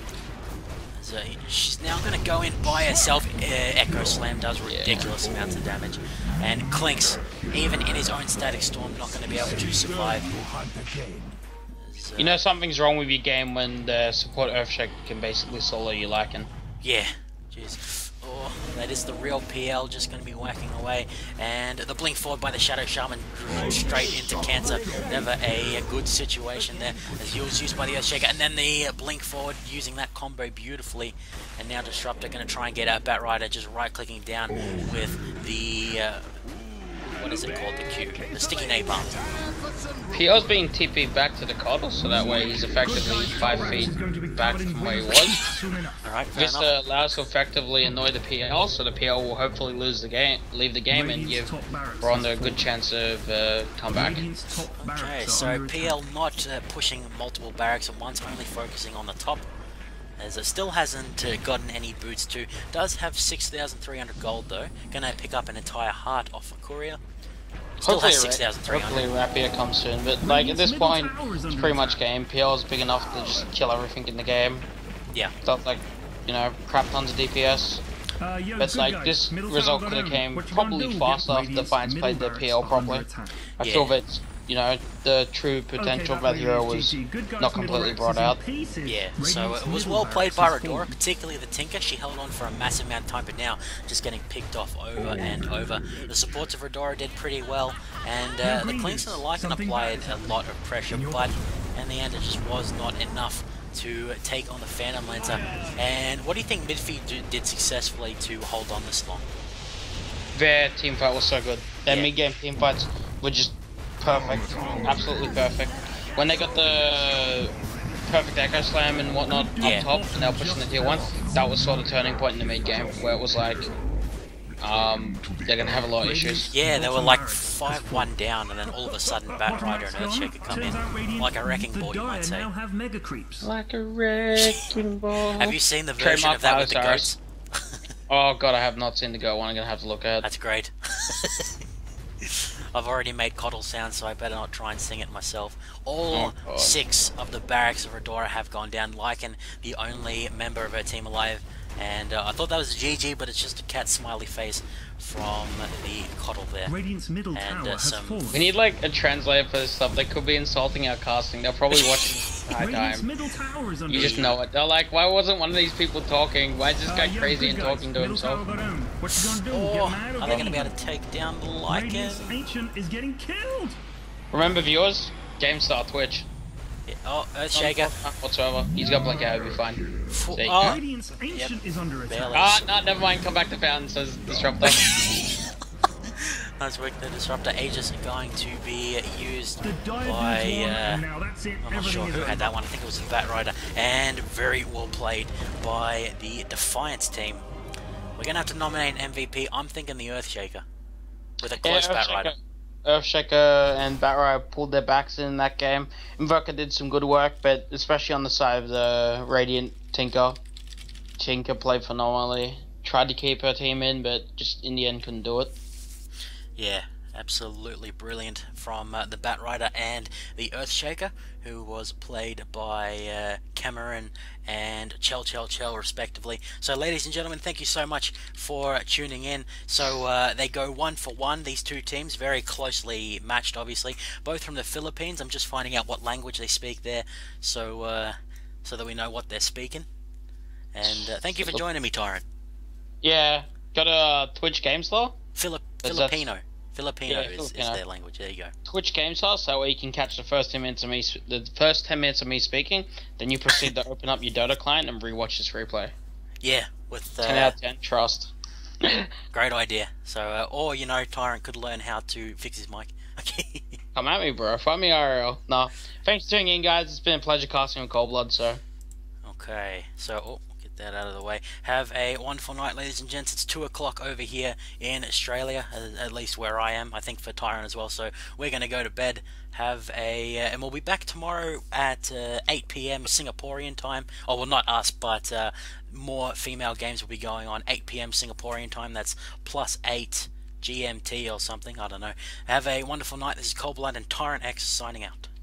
So she's now going to go in by herself. Uh, Echo Slam does ridiculous yeah. amounts of damage. And Clinks, even in his own Static Storm, not going to be able to survive. So, you know something's wrong with your game when the support Earthshake can basically solo you Lycan. Yeah, jeez. Oh, that is the real P L, just going to be whacking away. And the blink forward by the Shadow Shaman straight into Cancer. Never a, a good situation there, as he was used by the Earthshaker. And then the blink forward using that combo beautifully. And now Disruptor going to try and get out Batrider, just right-clicking down with the... Uh, what is it called? The Q. The Sticky Napalm. P L's being T P'd back to the Coddle, so that way he's effectively five feet back from where he was. Alright, this uh, allows to effectively annoy the P L, so the P L will hopefully lose the game, leave the game, and give Ronda a good chance of uh, comeback. Okay, so P L not uh, pushing multiple barracks at once, only focusing on the top. As it still hasn't uh, gotten any boots to. Does have six thousand three hundred gold though. Gonna pick up an entire heart off a courier. Still hopefully has six thousand three hundred. Hopefully Rapier comes soon, but like at this point, it's pretty much game. P L is big enough to just kill everything in the game. Yeah. Stuff like, you know, crap tons of D P S. Uh, yo, but like this result could have came probably fast after Defiance played their P L properly. I yeah. feel that, you know, the true potential okay, of that hero was not completely brought out. Yeah, so it was well played by Rhodora, particularly the Tinker. She held on for a massive amount of time, but now just getting picked off over and over. The supports of Rhodora did pretty well, and uh, the Clinks and the Lycan applied a lot of pressure, but in the end it just was not enough to take on the Phantom Lancer. And what do you think MIDFI did successfully to hold on this long? Their team fight was so good. Their yeah. mid-game team fights were just perfect, absolutely perfect. When they got the perfect Echo Slam and whatnot yeah. up top, and they were pushing the tier one, that was sort of turning point in the mid game, where it was like, um, they're gonna have a lot of issues. Yeah, they were like five one down, and then all of a sudden Batrider and Earthshaker come in, like a wrecking ball, you might say. Like a wrecking ball. Have you seen the version Trademark of that with the goats? Oh god, I have not seen the goat one. I'm gonna have to look at it. That's great. I've already made Coddle sounds, so I better not try and sing it myself. All oh, six of the barracks of Rhodora have gone down. Lycan, the only member of her team alive. And uh, I thought that was a G G, but it's just a cat smiley face from the Coddle there. Radiant's middle and tower uh, some... has we need like a translator for this stuff. They could be insulting our casting. They're probably watching high time. You just know it. They're like, why wasn't one of these people talking? Why is this guy uh, crazy and talking to himself? Oh, are they going to be able to take down the Lycan? Ancient is getting killed. Remember, viewers, game star Twitch. Yeah. Oh, Earthshaker. Whatsoever. He's got Blink Out, he'll be fine. For, See. Oh, Radiant's Ancient yep. is under attack. Ah, no, never mind. Come back to Fountain, says Disruptor. Nice work, the Disruptor. Aegis are going to be used by, uh, I'm not sure who had that one. I think it was the Batrider. And very well played by the Defiance team. We're going to have to nominate an M V P. I'm thinking the Earthshaker. With a close yeah, Batrider. Earthshaker and Batrider pulled their backs in that game. Invoker did some good work, but especially on the side of the Radiant Tinker. Tinker played phenomenally. Tried to keep her team in, but just in the end couldn't do it. Yeah, absolutely brilliant from uh, the Batrider and the Earthshaker, who was played by uh, Cameron and Chel Chel Chel respectively. So ladies and gentlemen, thank you so much for tuning in. So uh, they go one for one, these two teams, very closely matched obviously, both from the Philippines. I'm just finding out what language they speak there, so uh, so that we know what they're speaking. And uh, thank you for joining me, Tyrant. Yeah, got a Twitch game slot? Philip Filipino. Filipino, yeah, is, Filipino is their language. There you go. Twitch game style, so where you can catch the first ten minutes of me, the first ten minutes of me speaking. Then you proceed to open up your Dota client and rewatch this replay. Yeah, with uh, ten out of ten, trust. Great idea. So, uh, or you know, Tyrant could learn how to fix his mic. Okay. Come at me, bro. Find me I R L. No, thanks for tuning in, guys. It's been a pleasure casting with Cold Blood. So. Okay. So. Oh. That out of the way. Have a wonderful night, ladies and gents. It's two o'clock over here in Australia, at least where I am. I think for Tyrant as well. So we're going to go to bed. Have a, uh, and we'll be back tomorrow at uh, eight P M Singaporean time. Oh well, not us, but uh, more female games will be going on eight P M Singaporean time. That's plus eight G M T or something. I don't know. Have a wonderful night. This is Cold Blood and Tyrant X signing out.